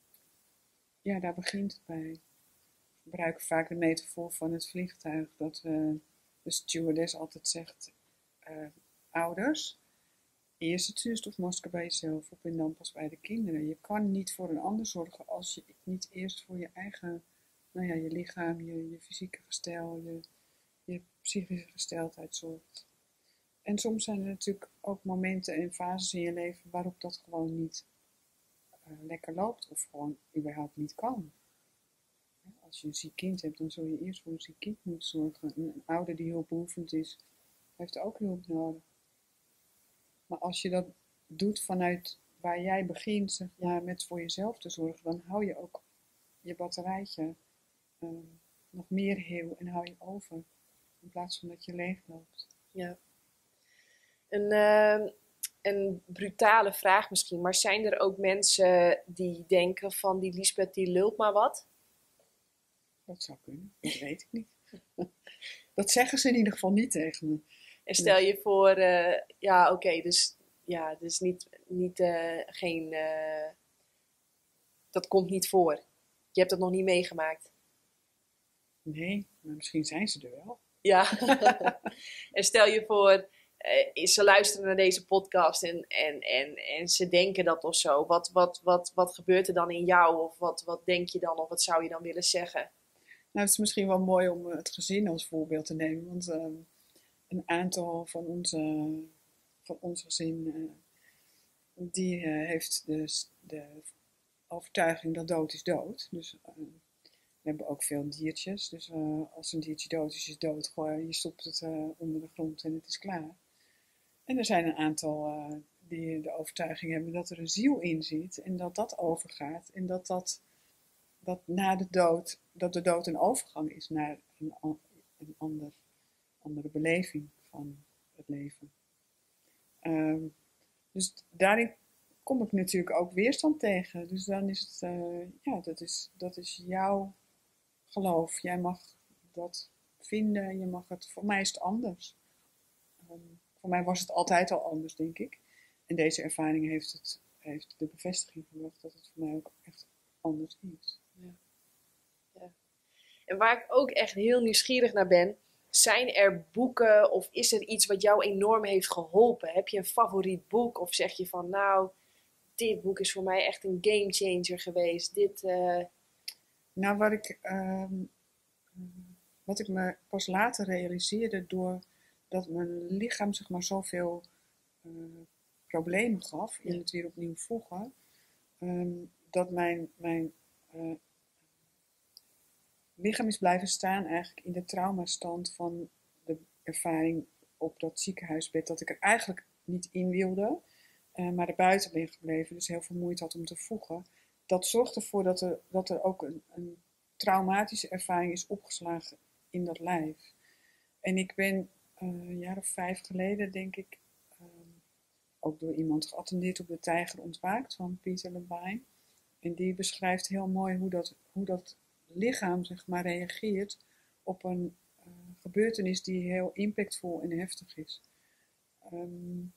Ja, daar begint het bij. We gebruiken vaak de metafoor van het vliegtuig, dat uh, de stewardess altijd zegt, uh, ouders, eerst het zuurstofmasker bij jezelf op en dan pas bij de kinderen. Je kan niet voor een ander zorgen als je niet eerst voor je eigen, nou ja, je lichaam, je, je fysieke gestel, je, je psychische gesteldheid zorgt. En soms zijn er natuurlijk ook momenten en fases in je leven waarop dat gewoon niet uh, lekker loopt of gewoon überhaupt niet kan. Als je een ziek kind hebt, dan zul je eerst voor een ziek kind moeten zorgen. Een ouder die hulpbehoevend is, heeft ook hulp nodig. Maar als je dat doet vanuit waar jij begint, zeg maar, met voor jezelf te zorgen, dan hou je ook je batterijtje uh, nog meer heel en hou je over. In plaats van dat je leeg loopt. Ja. En uh, een brutale vraag misschien, maar zijn er ook mensen die denken van die Liesbeth die lult maar wat? Dat zou kunnen, dat weet ik niet. Dat zeggen ze in ieder geval niet tegen me. En stel je voor, uh, ja oké, okay, dus, ja, dus niet, niet uh, geen, uh, dat komt niet voor. Je hebt het nog niet meegemaakt. Nee, maar misschien zijn ze er wel. Ja, en stel je voor, uh, ze luisteren naar deze podcast en, en, en, en ze denken dat of zo. Wat, wat, wat, wat gebeurt er dan in jou? Of wat, wat denk je dan? Of wat zou je dan willen zeggen? Nou, het is misschien wel mooi om het gezin als voorbeeld te nemen. Want uh, een aantal van onze, van ons gezin, uh, die uh, heeft dus de overtuiging dat dood is dood. Dus uh, we hebben ook veel diertjes. Dus uh, als een diertje dood is, is het dood. Gewoon, je stopt het uh, onder de grond en het is klaar. En er zijn een aantal uh, die de overtuiging hebben dat er een ziel in zit. En dat dat overgaat. En dat dat, dat na de dood, dat de dood een overgang is naar een, een ander, andere beleving van het leven. Um, dus daarin kom ik natuurlijk ook weerstand tegen. Dus dan is het, uh, ja, dat is, dat is jouw geloof. Jij mag dat vinden, je mag het, voor mij is het anders. Um, voor mij was het altijd al anders, denk ik. En deze ervaring heeft, het, heeft de bevestiging gebracht dat het voor mij ook echt anders is. Ja. Ja. En waar ik ook echt heel nieuwsgierig naar ben, zijn er boeken of is er iets wat jou enorm heeft geholpen? Heb je een favoriet boek of zeg je van nou, dit boek is voor mij echt een game changer geweest. Dit, uh... Nou, wat ik, um, wat ik me pas later realiseerde doordat mijn lichaam zeg maar zoveel uh, problemen gaf in ja. het weer opnieuw voegen, um, dat mijn, mijn uh, lichaam is blijven staan eigenlijk in de traumastand van de ervaring op dat ziekenhuisbed, dat ik er eigenlijk niet in wilde, uh, maar er buiten ben gebleven, dus heel veel moeite had om te voegen. Dat zorgt ervoor dat er, dat er ook een, een traumatische ervaring is opgeslagen in dat lijf. En ik ben uh, een jaar of vijf geleden, denk ik, uh, ook door iemand geattendeerd op de Tijger ontwaakt van Peter Levine. En die beschrijft heel mooi hoe dat, hoe dat lichaam zeg maar reageert op een uh, gebeurtenis die heel impactvol en heftig is. Um,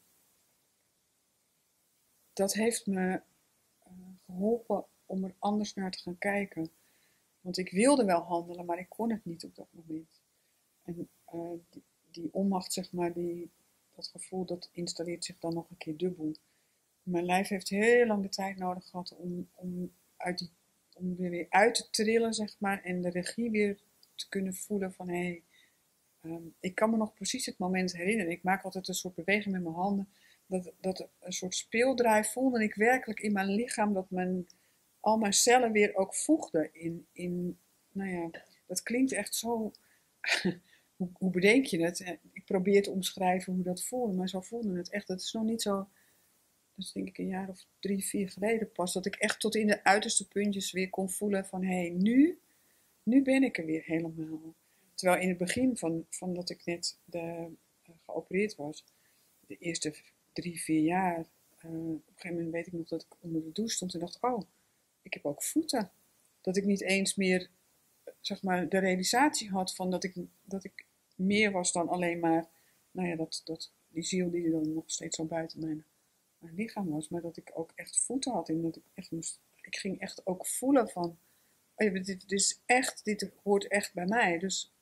dat heeft me uh, geholpen om er anders naar te gaan kijken. Want ik wilde wel handelen, maar ik kon het niet op dat moment. En uh, die, die onmacht, zeg maar, die, dat gevoel, dat installeert zich dan nog een keer dubbel. Mijn lijf heeft heel lang de tijd nodig gehad om, om, uit die, om weer, weer uit te trillen, zeg maar. En de regie weer te kunnen voelen van, hé, hey, um, ik kan me nog precies het moment herinneren. Ik maak altijd een soort beweging met mijn handen. Dat, dat een soort speeldraai voelde ik werkelijk in mijn lichaam, dat mijn, al mijn cellen weer ook voegden in, in, nou ja, dat klinkt echt zo, hoe, hoe bedenk je het? Ik probeer te omschrijven hoe dat voelde, maar zo voelde het echt. Dat is nog niet zo, dat is denk ik een jaar of drie, vier geleden pas, dat ik echt tot in de uiterste puntjes weer kon voelen van, hé, hey, nu, nu ben ik er weer helemaal. Terwijl in het begin van, van dat ik net de, uh, geopereerd was, de eerste drie, vier jaar, uh, op een gegeven moment weet ik nog dat ik onder de douche stond en dacht, oh, ik heb ook voeten. Dat ik niet eens meer, zeg maar, de realisatie had van dat ik, dat ik meer was dan alleen maar, nou ja, dat, dat, die ziel die dan nog steeds zo buiten mijn, mijn lichaam was, maar dat ik ook echt voeten had en dat ik echt moest, ik ging echt ook voelen van, oh ja, dit, dit is echt, dit hoort echt bij mij. Dus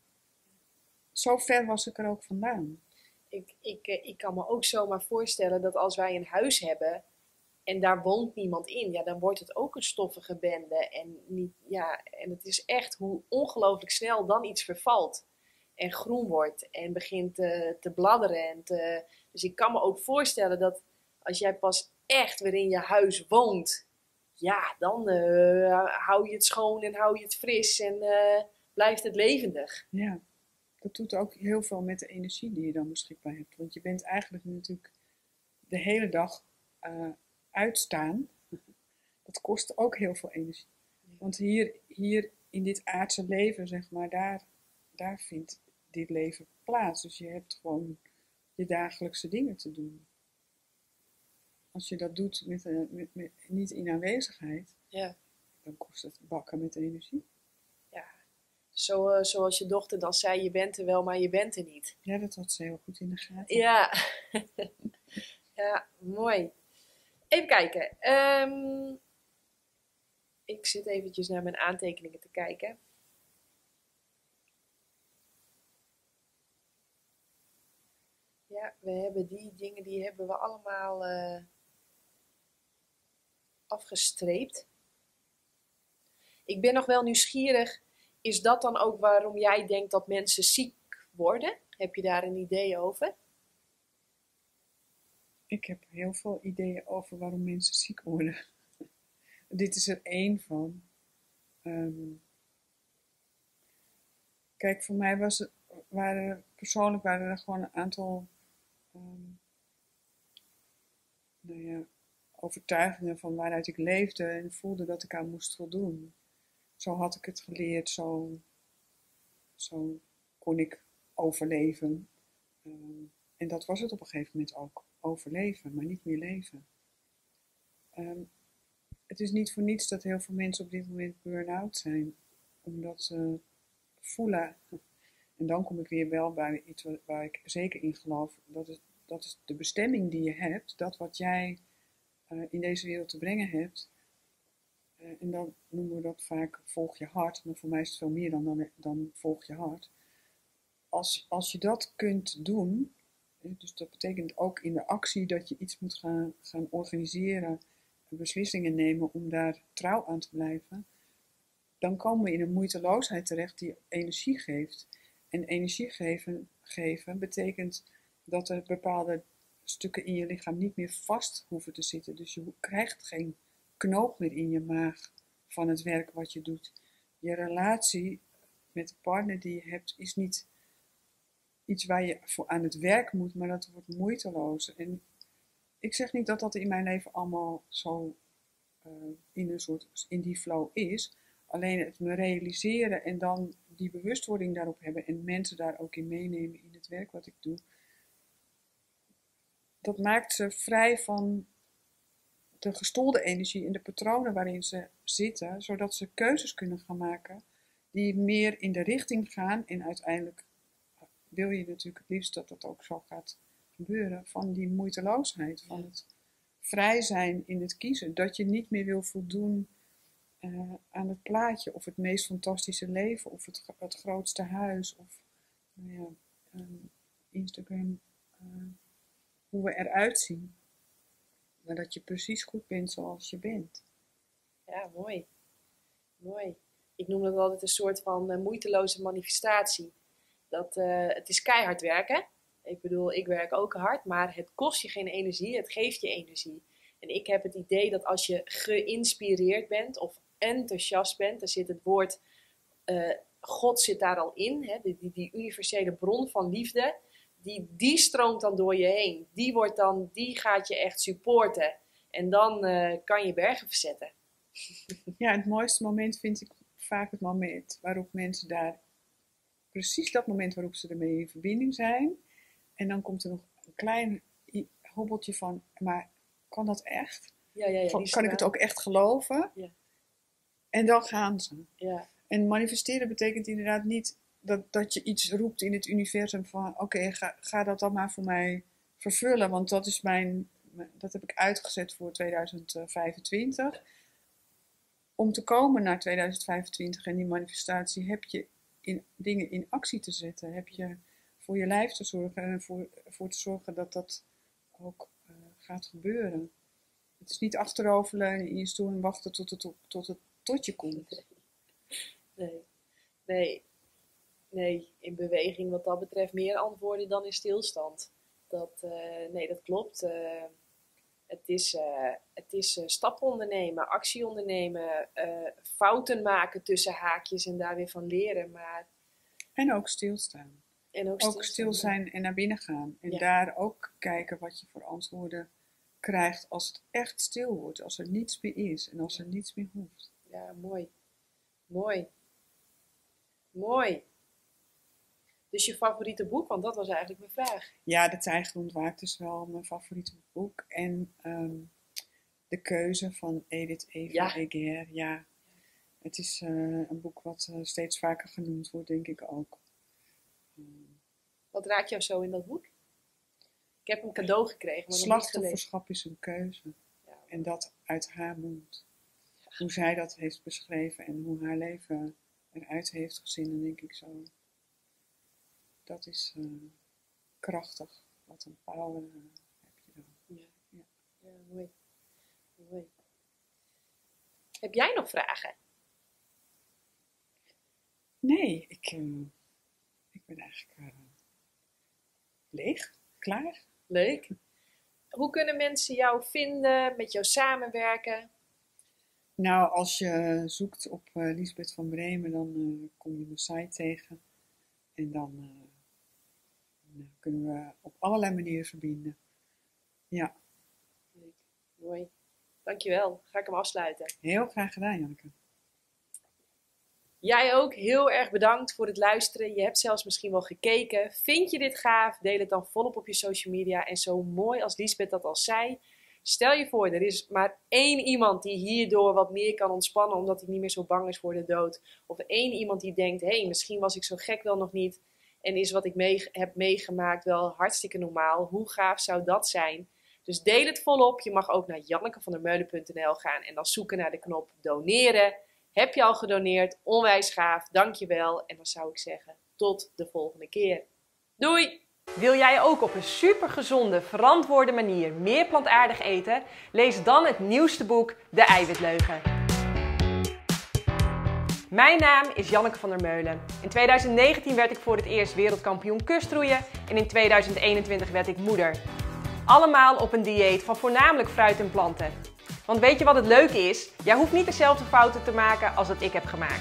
zo ver was ik er ook vandaan. Ik, ik, ik kan me ook zomaar voorstellen dat als wij een huis hebben en daar woont niemand in, ja, dan wordt het ook een stoffige bende. En, niet, ja, en het is echt hoe ongelooflijk snel dan iets vervalt en groen wordt en begint te, te bladderen. En te, dus ik kan me ook voorstellen dat als jij pas echt weer in je huis woont, ja, dan uh, hou je het schoon en hou je het fris en uh, blijft het levendig. Ja. Dat doet ook heel veel met de energie die je dan beschikbaar hebt. Want je bent eigenlijk natuurlijk de hele dag uh, uitstaan. Dat kost ook heel veel energie. Want hier, hier in dit aardse leven, zeg maar, daar, daar vindt dit leven plaats. Dus je hebt gewoon je dagelijkse dingen te doen. als je dat doet met, uh, met, met, niet in aanwezigheid, Ja. dan kost het bakken met energie. Ja. Zo, uh, zoals je dochter dan zei, je bent er wel, maar je bent er niet. Ja, dat had ze heel goed in de gaten. Ja, ja, mooi. Even kijken. Um, ik zit eventjes naar mijn aantekeningen te kijken. Ja, we hebben die dingen, die hebben we allemaal uh, afgestreept. Ik ben nog wel nieuwsgierig. Is dat dan ook waarom jij denkt dat mensen ziek worden? Heb je daar een idee over? Ik heb heel veel ideeën over waarom mensen ziek worden. Dit is er één van. Um, kijk, voor mij was het, waren, persoonlijk waren er gewoon een aantal um, nou ja, overtuigingen van waaruit ik leefde en voelde dat ik aan moest voldoen. Zo had ik het geleerd, zo, zo kon ik overleven. Um, en dat was het op een gegeven moment ook. Overleven, maar niet meer leven. Um, het is niet voor niets dat heel veel mensen op dit moment burn-out zijn. Omdat ze voelen, en dan kom ik weer wel bij iets waar ik zeker in geloof. Dat is, dat is de bestemming die je hebt. Dat wat jij uh, in deze wereld te brengen hebt. Uh, en dan noemen we dat vaak volg je hart. Maar voor mij is het veel meer dan, dan, dan volg je hart. Als, als je dat kunt doen. Dus dat betekent ook in de actie dat je iets moet gaan, gaan organiseren, beslissingen nemen om daar trouw aan te blijven. Dan komen we in een moeiteloosheid terecht die energie geeft. En energie geven, geven betekent dat er bepaalde stukken in je lichaam niet meer vast hoeven te zitten. Dus je krijgt geen knoop meer in je maag van het werk wat je doet. Je relatie met de partner die je hebt is niet iets waar je voor aan het werk moet, maar dat wordt moeiteloos. En ik zeg niet dat dat in mijn leven allemaal zo uh, in een soort, in die flow is. Alleen het me realiseren en dan die bewustwording daarop hebben en mensen daar ook in meenemen in het werk wat ik doe. Dat maakt ze vrij van de gestolde energie en de patronen waarin ze zitten, zodat ze keuzes kunnen gaan maken die meer in de richting gaan en uiteindelijk wil je natuurlijk het liefst dat dat ook zo gaat gebeuren, van die moeiteloosheid, van het vrij zijn in het kiezen. Dat je niet meer wil voldoen uh, aan het plaatje, of het meest fantastische leven, of het, het grootste huis, of nou ja, um, Instagram, uh, hoe we eruit zien. Maar dat je precies goed bent zoals je bent. Ja, mooi. Mooi. Ik noem dat altijd een soort van uh, moeiteloze manifestatie. Dat, uh, het is keihard werken. Ik bedoel, ik werk ook hard, maar het kost je geen energie, het geeft je energie. En ik heb het idee dat als je geïnspireerd bent of enthousiast bent, dan zit het woord uh, God zit daar al in, hè, die, die, die universele bron van liefde, die, die stroomt dan door je heen. Die, wordt dan, die gaat je echt supporten. En dan uh, kan je bergen verzetten. Ja, het mooiste moment vind ik vaak het moment waarop mensen daar, precies dat moment waarop ze ermee in verbinding zijn. En dan komt er nog een klein hobbeltje van, maar kan dat echt? Ja, ja, ja, kan kan ik het ook echt geloven? Ja. En dan gaan ze. Ja. En manifesteren betekent inderdaad niet dat, dat je iets roept in het universum van, oké, okay, ga, ga dat dan maar voor mij vervullen. Want dat is mijn, dat heb ik uitgezet voor tweeduizend vijfentwintig. Om te komen naar tweeduizend vijfentwintig en die manifestatie heb je in, dingen in actie te zetten. Heb je voor je lijf te zorgen en voor, voor te zorgen dat dat ook uh, gaat gebeuren. Het is niet achteroverleunen in je stoel en wachten tot het, tot het tot je komt. Nee, nee, nee, in beweging wat dat betreft meer antwoorden dan in stilstand. Dat, uh, nee, dat klopt. Uh, het is, uh, het is uh, stappen ondernemen, actie ondernemen, uh, fouten maken tussen haakjes en daar weer van leren. Maar... En ook stilstaan. En ook, ook stil zijn en naar binnen gaan. En ja. daar ook kijken wat je voor antwoorden krijgt als het echt stil wordt. Als er niets meer is en als er niets meer hoeft. Ja, mooi. Mooi. Mooi. Dus je favoriete boek? Want dat was eigenlijk mijn vraag. Ja, De Tijger ontwaakt is wel mijn favoriete boek. En um, De Keuze van Edith Eva Ja. Eger. Ja, het is uh, een boek wat uh, steeds vaker genoemd wordt, denk ik ook. Um, Wat raakt jou zo in dat boek? Ik heb een cadeau gekregen, maar nog niet gelezen. Slachtofferschap is een keuze. Ja. En dat uit haar mond. Hoe zij dat heeft beschreven en hoe haar leven eruit heeft gezien, dan denk ik zo. Dat is uh, krachtig. Wat een power uh, heb je dan. Ja, ja. Ja, mooi. mooi. Heb jij nog vragen? Nee, ik, uh, ik ben eigenlijk uh, leeg, klaar. Leuk. Hoe kunnen mensen jou vinden, met jou samenwerken? Nou, als je zoekt op uh, Liesbeth van Bremen, dan uh, kom je mijn site tegen. En dan uh, nou, kunnen we op allerlei manieren verbinden. Ja. Leuk. Mooi. Dankjewel. Ga ik hem afsluiten. Heel graag gedaan, Janneke. Jij ook heel erg bedankt voor het luisteren. Je hebt zelfs misschien wel gekeken. Vind je dit gaaf? Deel het dan volop op je social media. En zo mooi als Liesbeth dat al zei. Stel je voor, er is maar één iemand die hierdoor wat meer kan ontspannen. Omdat hij niet meer zo bang is voor de dood. Of één iemand die denkt, hé, hey, misschien was ik zo gek wel nog niet. En is wat ik mee, heb meegemaakt wel hartstikke normaal. Hoe gaaf zou dat zijn? Dus deel het volop. Je mag ook naar jannekevandermeulen punt n l gaan. En dan zoeken naar de knop doneren. Heb je al gedoneerd? Onwijs gaaf, dankjewel. En dan zou ik zeggen, tot de volgende keer. Doei! Wil jij ook op een supergezonde, verantwoorde manier meer plantaardig eten? Lees dan het nieuwste boek, De Eiwitleugen. Mijn naam is Janneke van der Meulen. In tweeduizend negentien werd ik voor het eerst wereldkampioen kustroeien en in tweeduizend eenentwintig werd ik moeder. Allemaal op een dieet van voornamelijk fruit en planten. Want weet je wat het leuke is? Jij hoeft niet dezelfde fouten te maken als dat ik heb gemaakt.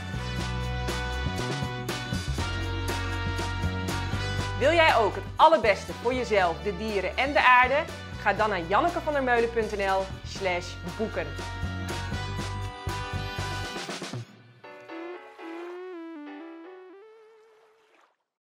Wil jij ook het allerbeste voor jezelf, de dieren en de aarde? Ga dan naar jannekevandermeulen punt n l slash boeken.